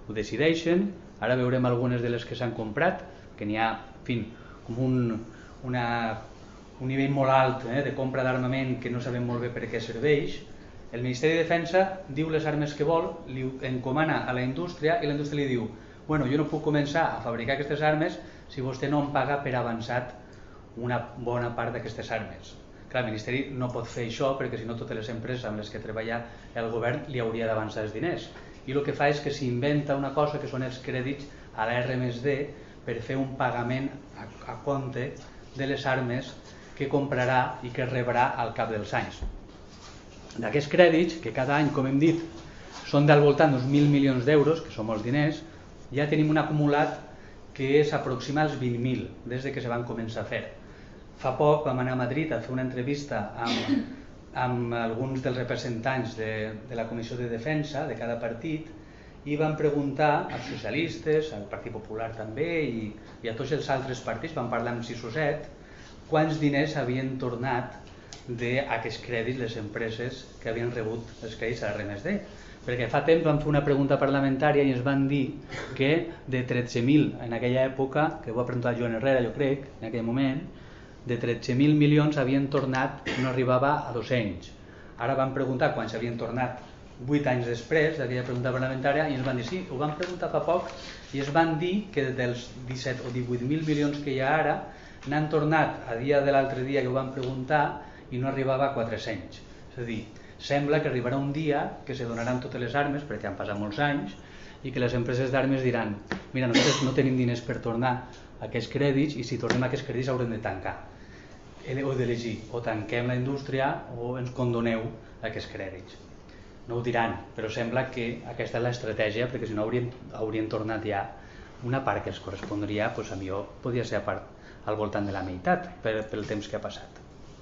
ho decideixen. Ara veurem algunes de les que s'han comprat, que n'hi ha, en fi, com un, una, un nivell molt alt eh, de compra d'armament que no sabem molt bé per què serveix. El Ministeri de Defensa diu les armes que vol, li encomana a la indústria i la indústria li diu bueno, jo no puc començar a fabricar aquestes armes si vostè no em paga per avançat una bona part d'aquestes armes. Clar, el Ministeri no pot fer això perquè si no totes les empreses amb les que treballa el govern li hauria d'avançar els diners. I el que fa és que s'inventa una cosa que són els crèdits a la erre més de per fer un pagament a, a compte de les armes que comprarà i que rebrà al cap dels anys. D'aquests crèdits, que cada any, com hem dit, són del voltant d'uns mil milions d'euros, que són molts diners, ja tenim un acumulat que s'aproxima als vint mil des que se van començar a fer. Fa poc vam anar a Madrid a fer una entrevista amb, amb alguns dels representants de, de la Comissió de Defensa de cada partit i van preguntar als socialistes, al Partit Popular també i, i a tots els altres partits, van parlar amb sis o set, quants diners havien tornat d'aquests crèdits les empreses que havien rebut els crèdits a la erre més de. Perquè fa temps vam fer una pregunta parlamentària i ens van dir que de tretze mil en aquella època, que ho va preguntar Joan Herrera jo crec, en aquell moment, de tretze mil milions havien tornat, no arribava a dos-cents. Ara van preguntar quan s'havien tornat vuit anys després d'aquella pregunta parlamentària i ens van dir sí, ho van preguntar fa poc i es van dir que dels disset o divuit mil milions que hi ha ara n'han tornat a dia de l'altre dia que ho van preguntar i no arribava a quatre-cents. És a dir, sembla que arribarà un dia que se donaran totes les armes, perquè han passat molts anys, i que les empreses d'armes diran mira, nosaltres no tenim diners per tornar aquests crèdits i si tornem aquests crèdits haurem de tancar o d'elegir, o tanquem la indústria o ens condoneu aquests crèdits. No ho diran, però sembla que aquesta és l'estratègia, perquè si no haurien, haurien tornat ja una part que els correspondria, doncs a millor podria ser a part, al voltant de la meitat per, pel temps que ha passat.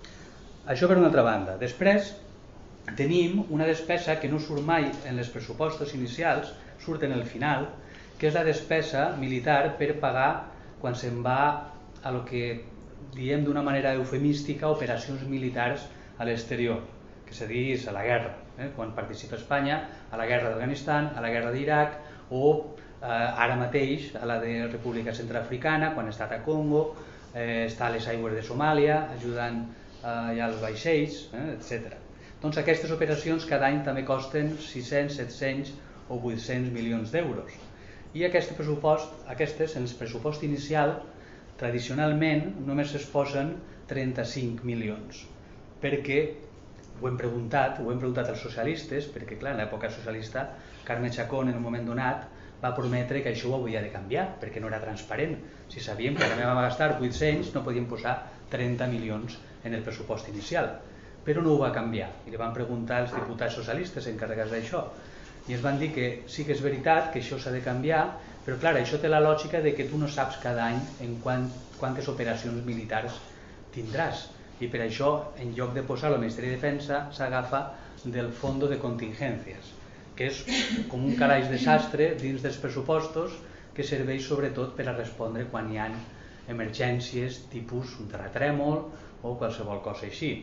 Això per una altra banda. Després tenim una despesa que no surt mai en els pressupostos inicials, surt en el final, que és la despesa militar per pagar quan se'n va a lo que diem d'una manera eufemística operacions militars a l'exterior, que se diu a la guerra, eh? Quan participa Espanya a la guerra d'Afganistan, a la guerra d'Iraq o eh, ara mateix a la de República Centroafricana, quan ha estat a Congo, eh, està a les aigües de Somàlia ajudant eh, ja als vaixells, eh, etcètera. Doncs aquestes operacions cada any també costen sis-cents, set-cents o vuit-cents milions d'euros. I aquest pressupost, aquestes, en el pressupost inicial, tradicionalment només es posen trenta-cinc milions, perquè ho hem preguntat, ho hem preguntat als socialistes, perquè clar, en l'època socialista, Carme Chacón en un moment donat va prometre que això ho havia de canviar, perquè no era transparent. Si sabíem que també vam gastar vuit-cents, no podíem posar trenta milions en el pressupost inicial. Però no ho va canviar i li van preguntar als diputats socialistes encarregats d'això i ens van dir que sí que és veritat que això s'ha de canviar, però clar, això té la lògica de que tu no saps cada any en quant, quantes operacions militars tindràs i per això en lloc de posar al Ministeri de Defensa s'agafa del Fondo de Contingències, que és com un calaix de sastre dins dels pressupostos que serveix sobretot per a respondre quan hi ha emergències tipus un terratrèmol o qualsevol cosa així.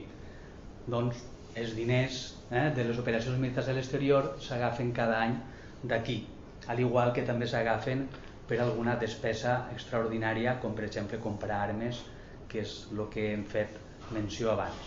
Doncs els diners eh, de les operacions militars a l'exterior s'agafen cada any d'aquí, al igual que també s'agafen per alguna despesa extraordinària, com per exemple comprar armes, que és el que hem fet menció abans.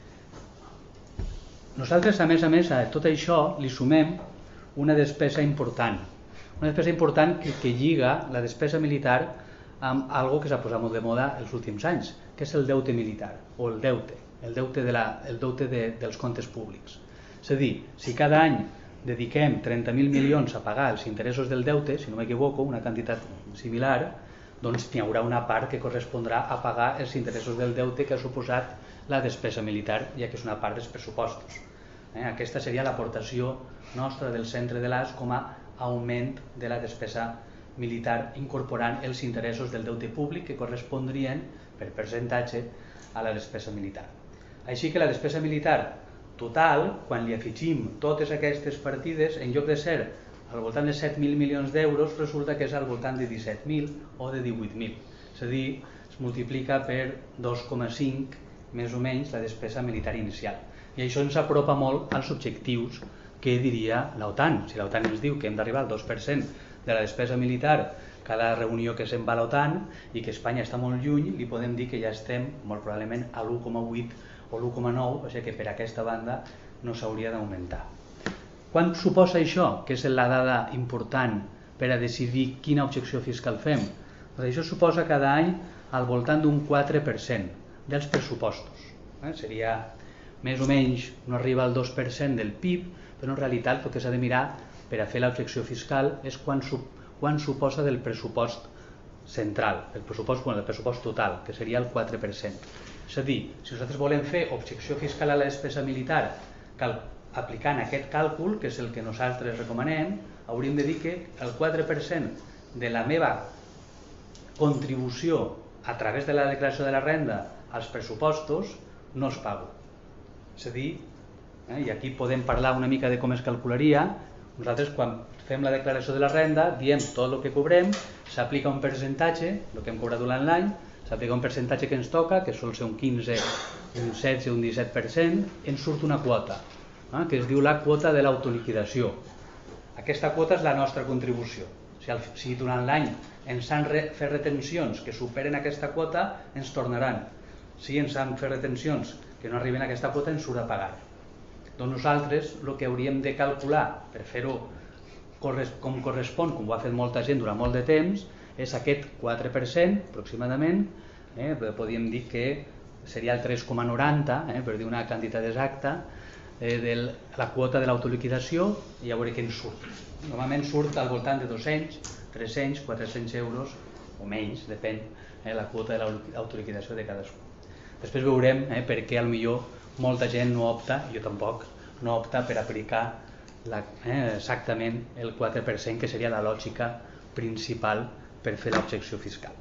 Nosaltres, a més a més, a tot això li sumem una despesa important, una despesa important que, que lliga la despesa militar amb algo que s'ha posat molt de moda els últims anys, que és el deute militar, o el deute, el deute, de la, el deute de, dels comptes públics. És a dir, si cada any dediquem trenta mil milions a pagar els interessos del deute, si no m'equivoco, una quantitat similar, doncs n'hi haurà una part que correspondrà a pagar els interessos del deute que ha suposat la despesa militar, ja que és una part dels pressupostos. Eh? Aquesta seria l'aportació nostra del centre de l'A S com a augment de la despesa militar, incorporant els interessos del deute públic que correspondrien per percentatge a la despesa militar. Així que la despesa militar total, quan li afegim totes aquestes partides, en lloc de ser al voltant de set mil milions d'euros, resulta que és al voltant de disset mil o de divuit mil. És a dir, es multiplica per dos coma cinc més o menys la despesa militar inicial. I això ens apropa molt als objectius que diria l'OTAN. Si l'OTAN ens diu que hem d'arribar al dos per cent de la despesa militar cada reunió que se'n va a l'OTAN i que Espanya està molt lluny, li podem dir que ja estem molt probablement a l'u coma vuit o l'u coma nou, o sigui que per aquesta banda no s'hauria d'augmentar. Quant suposa això, que és la dada important per a decidir quina objecció fiscal fem? Doncs això suposa cada any al voltant d'un quatre per cent dels pressupostos. Eh? Seria més o menys, no arriba al dos per cent del P I B, però en realitat el que s'ha de mirar per a fer l'objecció fiscal és quan, quan suposa del pressupost central, el pressupost, bueno, el pressupost total, que seria el quatre per cent. És a dir, si nosaltres volem fer objecció fiscal a la despesa militar cal, aplicant aquest càlcul, que és el que nosaltres recomanem, hauríem de dir que el quatre per cent de la meva contribució a través de la declaració de la renda als pressupostos no es pago. És a dir, eh, i aquí podem parlar una mica de com es calcularia, nosaltres quan fem la declaració de la renda diem tot el que cobrem, s'aplica un percentatge, el que hem cobrat durant l'any, s'aplica un percentatge que ens toca, que sol ser un quinze, un setze, un disset per cent, ens surt una quota, eh, que es diu la quota de l'autoliquidació. Aquesta quota és la nostra contribució. Si, al, si durant l'any ens han re, fet retencions que superen aquesta quota, ens tornaran. Si ens han fet retencions que no arriben a aquesta quota, ens surt a pagar. Doncs nosaltres el que hauríem de calcular per fer-ho com correspon, com ho ha fet molta gent durant molt de temps, és aquest quatre per cent aproximadament, eh, podríem dir que seria el tres coma noranta, eh, per dir una quantitat exacta, eh, de la quota de l'autoliquidació, i ja veuré què ens surt. Normalment surt al voltant de dos-cents, tres-cents, quatre-cents euros o menys, depèn eh, la quota de l'autoliquidació de cadascú. Després veurem eh, per què potser molta gent no opta, jo tampoc, no opta per aplicar la, eh, exactament el quatre per cent, que seria la lògica principal per fer l'objecció fiscal.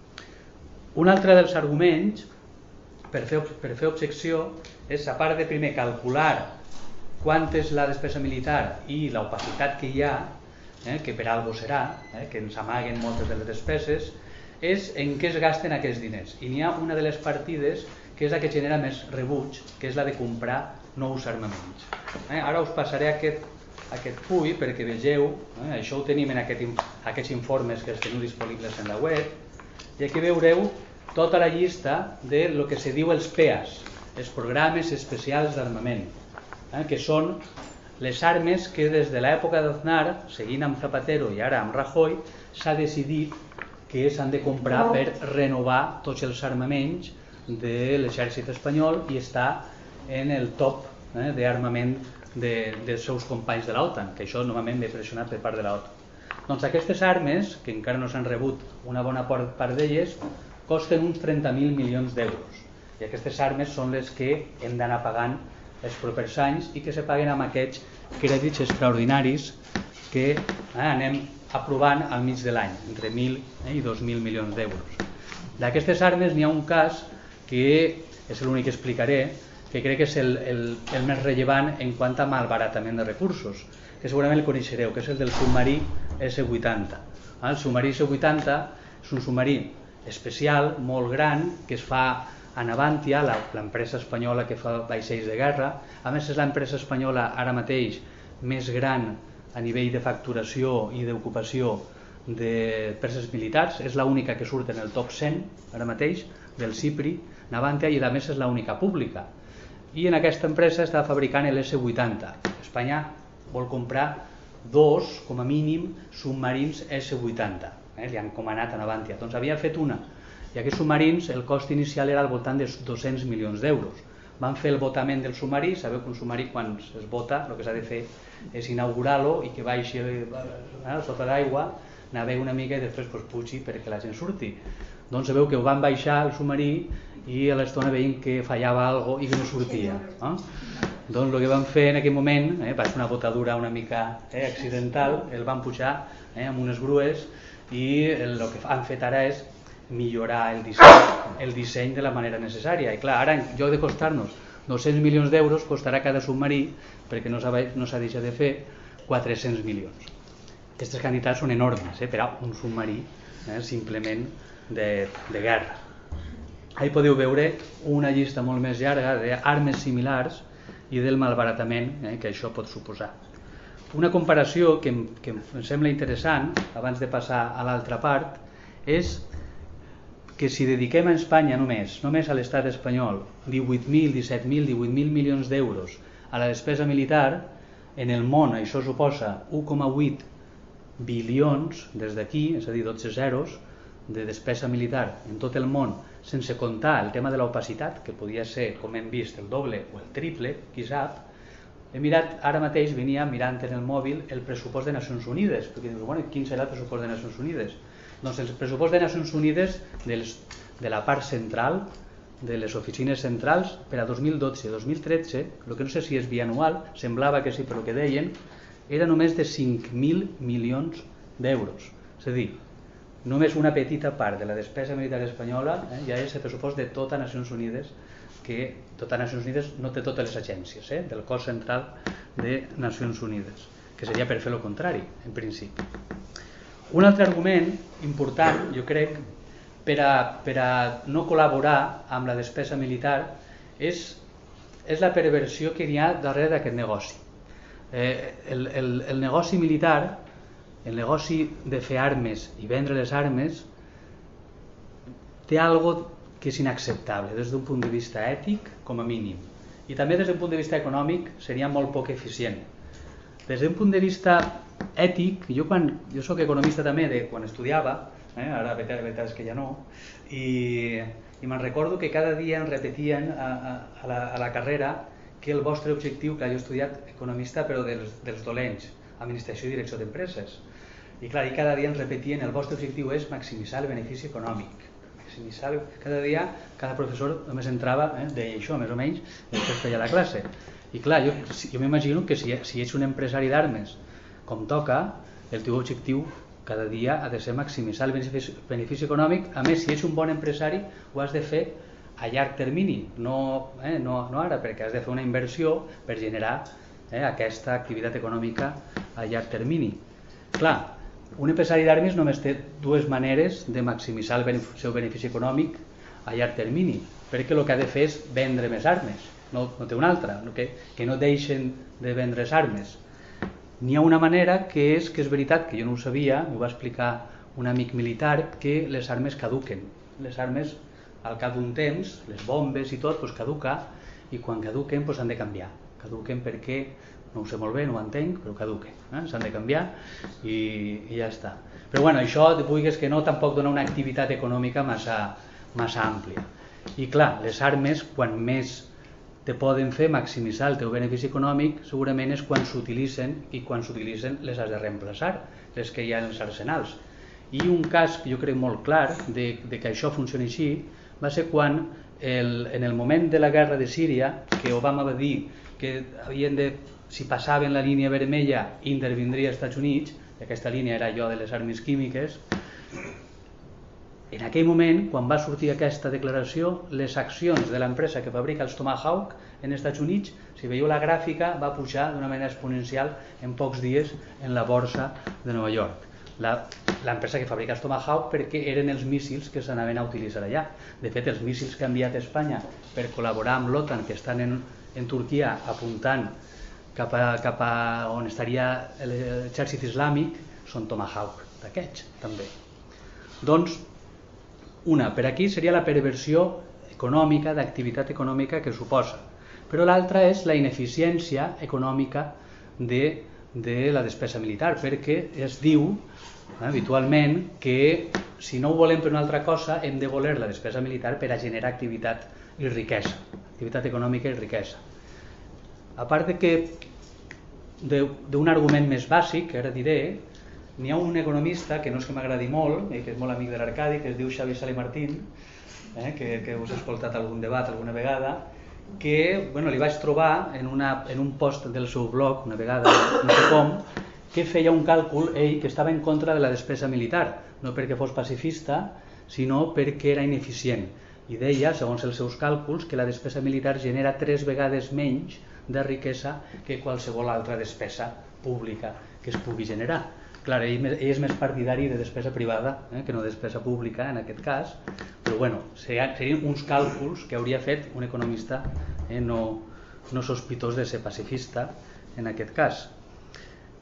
Un altre dels arguments per fer, per fer objecció és, a part de primer calcular quant és la despesa militar i l'opacitat que hi ha, eh, que per algo serà, eh, que ens amaguen moltes de les despeses, és en què es gasten aquests diners. I n'hi ha una de les partides que és la que genera més rebuig, que és la de comprar nous armaments. Eh, ara us passaré aquest, aquest full perquè vegeu, eh, això ho tenim en aquest, aquests informes que els teniu disponibles en la web, i aquí veureu tota la llista de lo que se diu els P E As, els programes especials d'armament, eh, que són les armes que des de l'època d'Aznar, seguint amb Zapatero i ara amb Rajoy, s'ha decidit que s'han de comprar per renovar tots els armaments de l'exèrcit espanyol i està en el top eh, d'armament de, dels seus companys de l'OTAN, que això normalment ve pressionat per part de l'OTAN. Doncs aquestes armes, que encara no s'han rebut una bona part d'elles, costen uns trenta mil milions d'euros. I aquestes armes són les que hem d'anar pagant els propers anys i que se paguen amb aquests crèdits extraordinaris que eh, anem aprovant al mig de l'any, entre mil eh, i dos mil milions d'euros. D'aquestes armes n'hi ha un cas que és l'únic que explicaré, que crec que és el, el, el més rellevant en quant a malbaratament de recursos, que segurament el coneixereu, que és el del submarí esse vuitanta. El submarí esse vuitanta és un submarí especial, molt gran, que es fa a Navantia, l'empresa espanyola que fa vaixells de guerra. A més, és l'empresa espanyola ara mateix més gran a nivell de facturació i d'ocupació d'empreses militars. És l'única que surt en el top cent ara mateix del CIPRI, Navantia, i a més és l'única pública. I en aquesta empresa està fabricant l'esse vuitanta. Espanya vol comprar dos, com a mínim, submarins esse vuitanta. Eh? Li han comanat a Navantia. Doncs havia fet una. I aquests submarins, el cost inicial era al voltant de dos-cents milions d'euros. Van fer el botament del submarí. Sabeu que un submarí, quan es bota, el que s'ha de fer és inaugurar-lo i que baixi eh, sota d'aigua, navegue una mica i després pues, pugi perquè la gent surti. Doncs sabeu que ho van baixar el submarí i a l'estona veient que fallava alguna cosa i que no sortia. Eh? Doncs el que van fer en aquell moment, eh, va ser una botadura una mica eh, accidental, el van pujar eh, amb unes grues i el, el que han fet ara és millorar el disseny, el disseny de la manera necessària. I clar, ara en lloc de costar-nos dos-cents milions d'euros, costarà cada submarí, perquè no s'ha no s'ha deixat de fer, quatre-cents milions. Aquestes quantitats són enormes eh, per a un submarí eh, simplement de, de guerra. Ahí podeu veure una llista molt més llarga d'armes similars i del malbaratament eh, que això pot suposar. una comparació que, em, que em sembla interessant, abans de passar a l'altra part, és que si dediquem a Espanya només, només a l'estat espanyol, divuit mil, disset mil, divuit mil milions d'euros a la despesa militar, en el món això suposa u coma vuit bilions des d'aquí, és a dir, dotze zeros, de despesa militar en tot el món, sense comptar el tema de l'opacitat, que podia ser, com hem vist, el doble o el triple, qui sap. He mirat, ara mateix venia mirant en el mòbil el pressupost de Nacions Unides, perquè dius, bueno, quin serà el pressupost de Nacions Unides? Doncs el pressupost de Nacions Unides dels, de la part central, de les oficines centrals, per a dos mil dotze dos mil tretze, el que no sé si és bianual, semblava que sí, però el que deien, era només de cinc mil milions d'euros. És a dir, només una petita part de la despesa militar espanyola eh, ja és el pressupost de tota Nacions Unides, que tota Nacions Unides no té totes les agències eh, del cos central de Nacions Unides, que seria per fer el contrari, en principi. Un altre argument important, jo crec, per a, per a no col·laborar amb la despesa militar és, és la perversió que hi ha darrere d'aquest negoci. Eh, el, el, el negoci militar, el negoci de fer armes i vendre les armes, té algo que és inacceptable des d'un punt de vista ètic, com a mínim, i també des d'un punt de vista econòmic seria molt poc eficient. Des d'un punt de vista ètic, jo, quan, jo soc economista també de quan estudiava, eh, ara la veritat és que ja no, i, i me'n recordo que cada dia em repetien a, a, a, la, a la carrera que el vostre objectiu, que jo he estudiat economista però dels, dels dolents, administració i direcció d'empreses, i clar, i cada dia ens repetien el vostre objectiu és maximitzar el benefici econòmic. Maximitzar, cada dia, cada professor només entrava, eh, deia això més o menys, i després feia la classe. I clar, jo, jo m'imagino que si, si ets un empresari d'armes com toca, el teu objectiu cada dia ha de ser maximitzar el benefici, benefici econòmic. A més, si ets un bon empresari, ho has de fer a llarg termini, no, eh, no, no ara, perquè has de fer una inversió per generar eh, aquesta activitat econòmica a llarg termini. Clar, un empresari d'armes només té dues maneres de maximitzar el benef- seu benefici econòmic a llarg termini, perquè el que ha de fer és vendre més armes, no, no té una altra, no, que, que no deixen de vendre les armes. N'hi ha una manera que és que és veritat, que jo no ho sabia, m'ho va explicar un amic militar, que les armes caduquen. Les armes, al cap d'un temps, les bombes i tot, doncs caduca, i quan caduquen doncs han de canviar. Caduquen perquè, no ho sé molt bé, no ho entenc, però caduquen. Eh? S'han de canviar i, i ja està. Però bueno, això, vulguis que no, tampoc dona una activitat econòmica massa, massa àmplia. I clar, les armes, quan més te poden fer maximitzar el teu benefici econòmic, segurament és quan s'utilitzen, i quan s'utilitzen les has de reemplaçar, les que hi ha en els arsenals. I un cas que jo crec molt clar de, de que això funcioni així va ser quan el, en el moment de la guerra de Síria, que Obama va dir que havien de, si passaven la línia vermella intervindria als Estats Units, i aquesta línia era allò de les armes químiques. En aquell moment, quan va sortir aquesta declaració, les accions de l'empresa que fabrica els Tomahawk en els Estats Units, si veieu la gràfica, va pujar d'una manera exponencial en pocs dies en la borsa de Nova York. L'empresa que fabrica els Tomahawk, perquè eren els míssils que s'anaven a utilitzar allà. De fet, els míssils que ha enviat a Espanya per col·laborar amb l'OTAN, que estan en, en Turquia apuntant cap a, cap a on estaria l'exèrcit islàmic, són Tomahawk d'aquests també. Doncs, una, per aquí seria la perversió econòmica, d'activitat econòmica que suposa. Però l'altra és la ineficiència econòmica de, de la despesa militar, perquè es diu eh, habitualment que si no ho volem per una altra cosa hem de voler la despesa militar per a generar activitat i riquesa, activitat econòmica i riquesa. A part de que d'un argument més bàsic, que ara diré, n'hi ha un economista que no és que m'agradi molt, eh, que és molt amic de l'Arcadi, que es diu Xavi Sala i Martín, eh, que, que us he escoltat algun debat alguna vegada, que bueno, li vaig trobar en, una, en un post del seu blog, una vegada, no sé com, que feia un càlcul, ell, que estava en contra de la despesa militar, no perquè fos pacifista, sinó perquè era ineficient. I deia, segons els seus càlculs, que la despesa militar genera tres vegades menys de riquesa que qualsevol altra despesa pública que es pugui generar. Clar, ell, ell és més partidari de despesa privada eh, que no despesa pública en aquest cas, però bueno, serien, serien uns càlculs que hauria fet un economista eh, no, no sospitós de ser pacifista en aquest cas.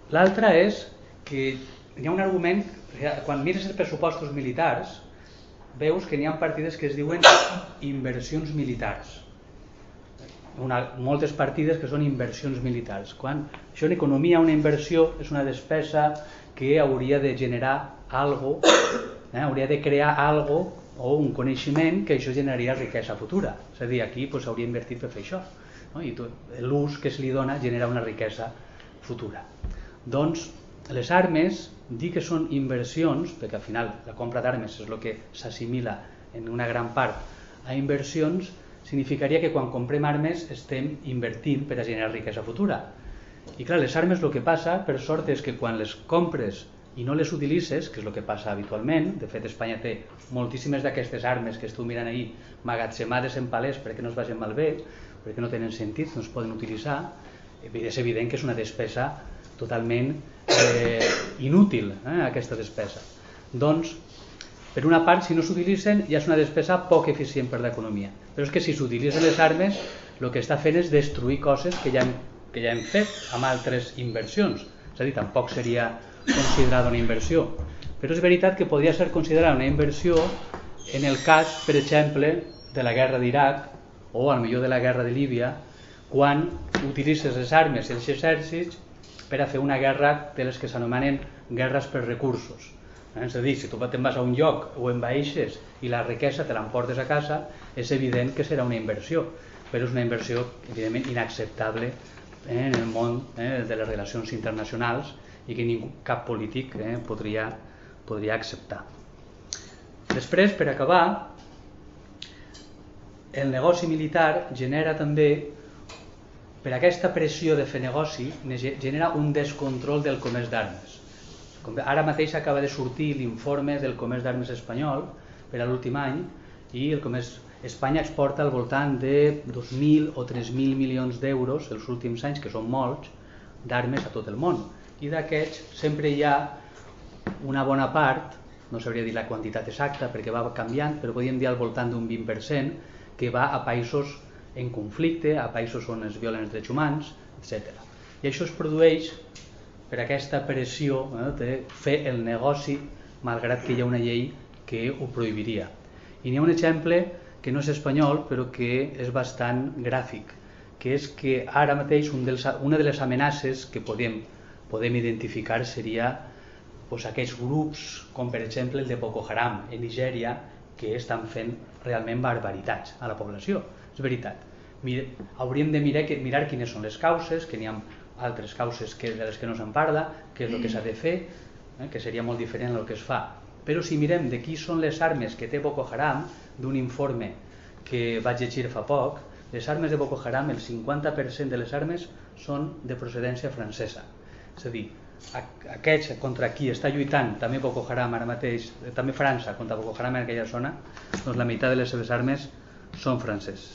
L'altre és que hi ha un argument, quan mires els pressupostos militars, veus que n'hi ha partides que es diuen inversions militars. Una, moltes partides que són inversions militars. Quan això en economia, una inversió és una despesa que hauria de generar algo, eh, hauria de crear algo o un coneixement que això generaria riquesa futura. És a dir, aquí pues, s'hauria invertit per fer això, no? I l'ús que se li dona genera una riquesa futura. Doncs les armes, dir que són inversions, perquè al final la compra d'armes és el que s'assimila en una gran part a inversions, significaria que quan comprem armes estem invertint per a generar riquesa futura. I clar, les armes el que passa, per sort, és que quan les compres i no les utilitzes, que és el que passa habitualment, de fet Espanya té moltíssimes d'aquestes armes que esteu mirant ahir magatzemades en palers perquè no es vagin malbé, perquè no tenen sentit, no es poden utilitzar, és evident que és una despesa totalment eh, inútil, eh, aquesta despesa. Doncs, per una part, si no s'utilitzen, ja és una despesa poc eficient per l'economia. Però és que si s'utilitzen les armes, el que està fent és destruir coses que ja hem, que ja hem fet amb altres inversions. És a dir, tampoc seria considerada una inversió. Però és veritat que podria ser considerada una inversió en el cas, per exemple, de la guerra d'Iraq o al millor de la guerra de Líbia, quan utilitzes les armes i els exèrcits per a fer una guerra de les que s'anomenen guerres per recursos. És a dir, si tu te'n vas a un lloc o envaeixes i la riquesa te l'emportes a casa, és evident que serà una inversió, però és una inversió evidentment inacceptable en el món eh, de les relacions internacionals i que ningú, cap polític eh, podria, podria acceptar. Després, per acabar, el negoci militar genera també, per aquesta pressió de fer negoci, genera un descontrol del comerç d'armes. Ara mateix acaba de sortir l'informe del comerç d'armes espanyol per a l'últim any i el comerç Espanya exporta al voltant de dos mil o tres mil milions d'euros els últims anys, que són molts, d'armes a tot el món. I d'aquests sempre hi ha una bona part, no sabria dir la quantitat exacta perquè va canviant, però podríem dir al voltant d'un vint per cent, que va a països en conflicte, a països on es violen els drets humans, etcètera. I això es produeix per aquesta pressió eh, de fer el negoci, malgrat que hi ha una llei que ho prohibiria. I n'hi ha un exemple que no és espanyol, però que és bastant gràfic, que és que ara mateix un dels, una de les amenaces que podem, podem identificar seria doncs, aquells grups, com per exemple el de Boko Haram en Nigèria, que estan fent realment barbaritats a la població. És veritat. Mir, hauríem de mirar, mirar quines són les causes, que n'hi ha altres causes que, de les que no se'n parla, què és el que s'ha de fer, eh, que seria molt diferent del que es fa. Però si mirem de qui són les armes que té Boko Haram, d'un informe que vaig llegir fa poc, les armes de Boko Haram, el cinquanta per cent de les armes són de procedència francesa. És a dir, aquests contra qui està lluitant també Boko Haram ara mateix, també França contra Boko Haram en aquella zona, doncs la meitat de les seves armes són franceses.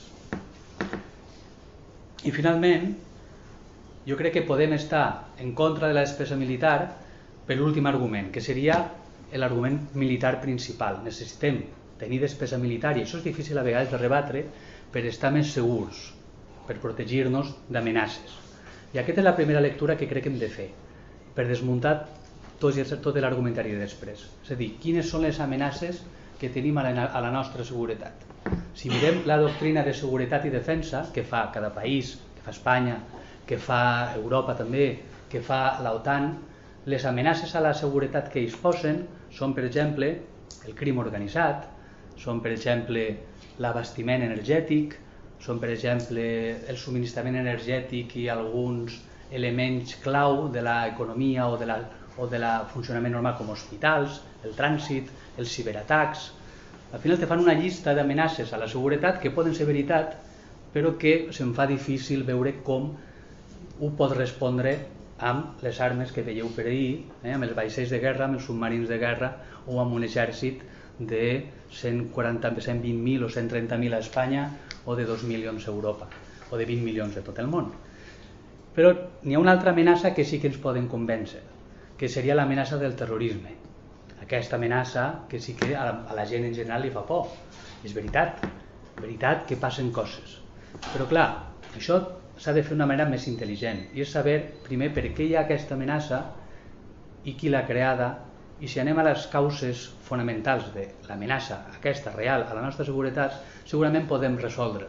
I finalment, jo crec que podem estar en contra de la despesa militar per l'últim argument, que seria l'argument militar principal. Necessitem tenir despesa militar, i això és difícil a vegades de rebatre, per estar més segurs, per protegir-nos d'amenaces. I aquesta és la primera lectura que crec que hem de fer, per desmuntar tot, tot l'argumentari de després. És a dir, quines són les amenaces que tenim a la, a la nostra seguretat. Si mirem la doctrina de seguretat i defensa que fa cada país, que fa Espanya, que fa Europa també, que fa l'OTAN, les amenaces a la seguretat que ells posen són, per exemple, el crim organitzat, són, per exemple, l'abastiment energètic, són, per exemple, el subministrament energètic i alguns elements clau de l'economia o de la, o de la funcionament normal com hospitals, el trànsit, els ciberatacs. Al final te fan una llista d'amenaces a la seguretat que poden ser veritat, però que se'n fa difícil veure com ho pot respondre amb les armes que veieu per ahir, eh, amb els vaixells de guerra, amb els submarins de guerra o amb un exèrcit de cent quaranta, cent vint mil o cent trenta mil a Espanya o de dos milions a Europa o de vint milions a tot el món. Però n'hi ha una altra amenaça que sí que ens poden convèncer, que seria l'amenaça del terrorisme. Aquesta amenaça que sí que a la, a la gent en general li fa por. És veritat, veritat que passen coses. Però clar, Això s'ha de fer d'una manera més intel·ligent i és saber primer per què hi ha aquesta amenaça i qui l'ha creada, i si anem a les causes fonamentals de l'amenaça aquesta real a la nostra seguretat, segurament podem resoldre.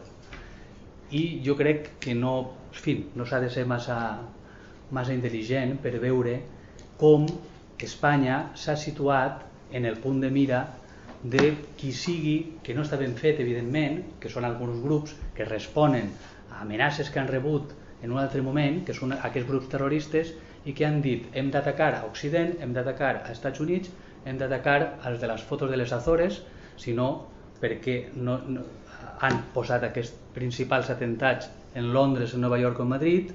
I jo crec que no, en fi, no s'ha de ser massa, massa intel·ligent per veure com Espanya s'ha situat en el punt de mira de qui sigui, que no està ben fet evidentment, que són alguns grups que responen a amenaces que han rebut en un altre moment, que són aquests grups terroristes, i que han dit hem d'atacar a Occident, hem d'atacar a Estats Units, hem d'atacar als de les fotos de les Azores, sinó perquè no, no, han posat aquests principals atentats en Londres, en Nova York o en Madrid,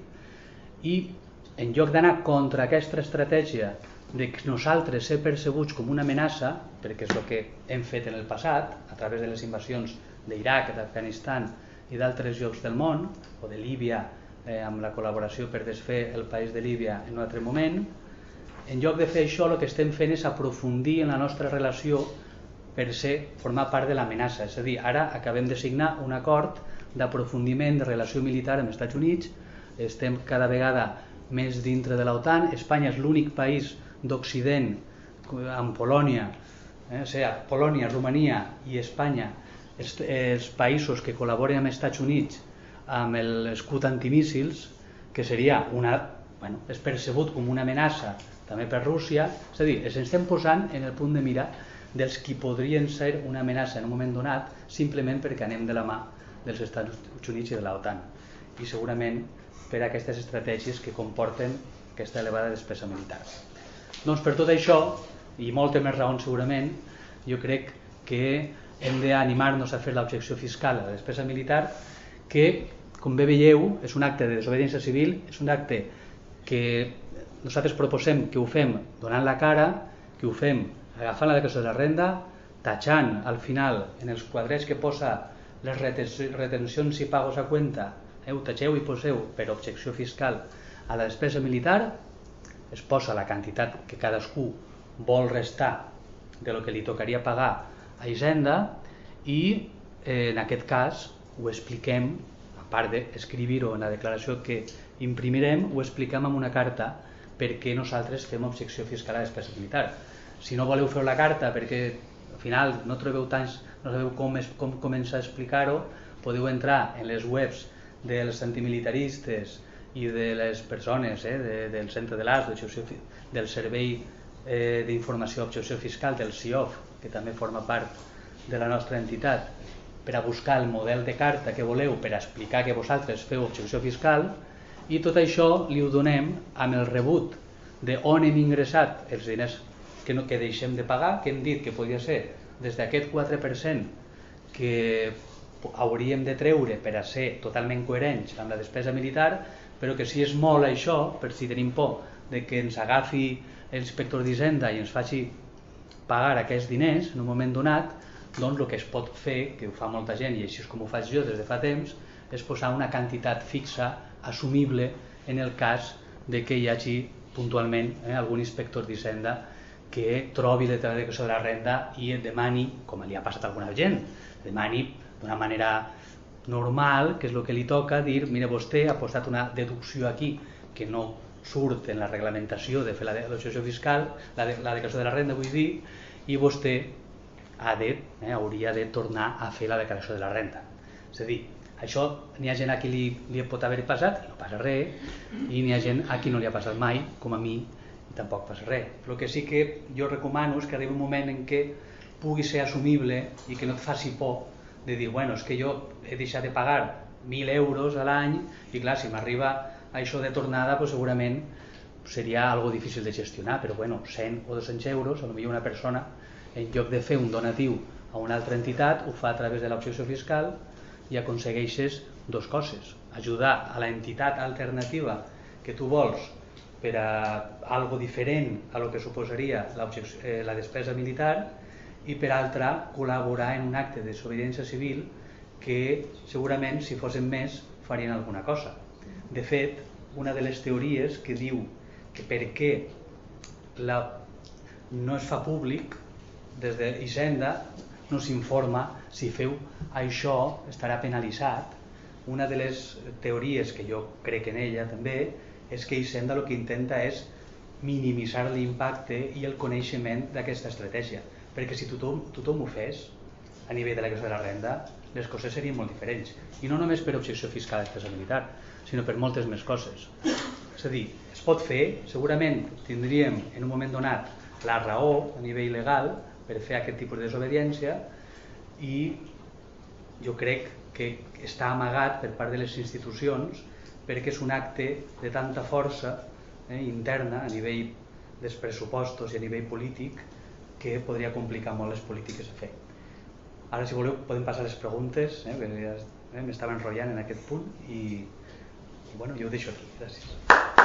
i en lloc d'anar contra aquesta estratègia de nosaltres ser percebuts com una amenaça, perquè és el que hem fet en el passat a través de les invasions d'Iraq, d'Afganistan i d'altres llocs del món, o de Líbia, eh, amb la col·laboració per desfer el país de Líbia en un altre moment, en lloc de fer això el que estem fent és aprofundir en la nostra relació per ser, formar part de l'amenaça. És a dir, ara acabem de signar un acord d'aprofundiment de relació militar amb els Estats Units, estem cada vegada més dintre de l'OTAN, Espanya és l'únic país d'Occident amb Polònia, eh, o sigui, Polònia, Romania i Espanya, els, els països que col·laboren amb els Estats Units amb l'escut antimíssils, que seria una, bueno, és percebut com una amenaça també per Rússia, és a dir, ens estem posant en el punt de mira dels qui podrien ser una amenaça en un moment donat simplement perquè anem de la mà dels Estats Units i de l'OTAN, i segurament per aquestes estratègies que comporten aquesta elevada despesa militar. Doncs per tot això, i moltes més raons segurament, jo crec que hem d'animar-nos a fer l'objecció fiscal a la despesa militar, que, com bé veieu, és un acte de desobediència civil, és un acte que nosaltres proposem que ho fem donant la cara, que ho fem agafant la declaració de la renda, tatxant al final en els quadrets que posa les retencions i pagos a cuenta, eh, ho tatxeu i poseu per objecció fiscal a la despesa militar, es posa la quantitat que cadascú vol restar de lo que li tocaria pagar a Hisenda i eh, en aquest cas ho expliquem, a part d'escriure-ho en la declaració que imprimirem, ho expliquem en una carta perquè nosaltres fem objecció fiscal a la despesa militar. Si no voleu fer la carta perquè al final no trobeu tants, no sabeu com, es, com començar a explicar-ho, podeu entrar en les webs dels antimilitaristes i de les persones eh, de, del centre de l'A S, del Servei eh, d'Informació d'Objecció Fiscal, del C I O F, que també forma part de la nostra entitat, per a buscar el model de carta que voleu per a explicar que vosaltres feu objecció fiscal, i tot això li ho donem amb el rebut d'on hem ingressat els diners que, no, que deixem de pagar, que hem dit que podia ser des d'aquest quatre per cent que hauríem de treure per a ser totalment coherents amb la despesa militar, però que si és molt això, per si tenim por de que ens agafi l'inspector d'Hisenda i ens faci pagar aquests diners en un moment donat, doncs el que es pot fer, que ho fa molta gent i així és com ho faig jo des de fa temps, és posar una quantitat fixa, assumible, en el cas de que hi hagi puntualment eh, algun inspector d'Hisenda que trobi la declaració de la renda i et demani, com li ha passat a alguna gent, demani d'una manera normal, que és el que li toca, dir, mira, vostè ha posat una deducció aquí que no surt en la reglamentació de fer la declaració fiscal, la, de, la declaració de la renda, vull dir, i vostè ha de, eh, hauria de tornar a fer la declaració de la renda. És a dir, això n'hi ha gent a qui li, li pot haver passat i no passa res, i n'hi ha gent a qui no li ha passat mai, com a mi, i tampoc passa res. El que sí que jo recomano és que arribi un moment en què pugui ser assumible i que no et faci por de dir, bueno, és que jo he deixat de pagar mil euros a l'any i clar, si m'arriba això de tornada, pues, segurament seria algo difícil de gestionar, però bueno, cent o dos-cents euros, potser una persona, en lloc de fer un donatiu a una altra entitat, ho fa a través de l'objecció fiscal i aconsegueixes dues coses, ajudar a l'entitat alternativa que tu vols per a algo diferent a lo que suposaria eh, la despesa militar, i per altra col·laborar en un acte de desobediència civil que segurament si fossin més farien alguna cosa. De fet, una de les teories que diu que per què la, no es fa públic des de Hisenda no s'informa si feu això estarà penalitzat, una de les teories que jo crec en ella també és que Hisenda el que intenta és minimitzar l'impacte i el coneixement d'aquesta estratègia, perquè si tothom, tothom ho fes a nivell de la declaració de la renda, les coses serien molt diferents, i no només per objecció fiscal i despesa militar, sinó per moltes més coses. És a dir, es pot fer, segurament tindríem en un moment donat la raó a nivell legal per fer aquest tipus de desobediència, i jo crec que està amagat per part de les institucions perquè és un acte de tanta força eh, interna a nivell dels pressupostos i a nivell polític que podria complicar molt les polítiques a fer. Ara, si voleu, podem passar les preguntes, eh, perquè ja eh, m'estava enrotllant en aquest punt i, i bueno, jo ho deixo aquí. Gràcies.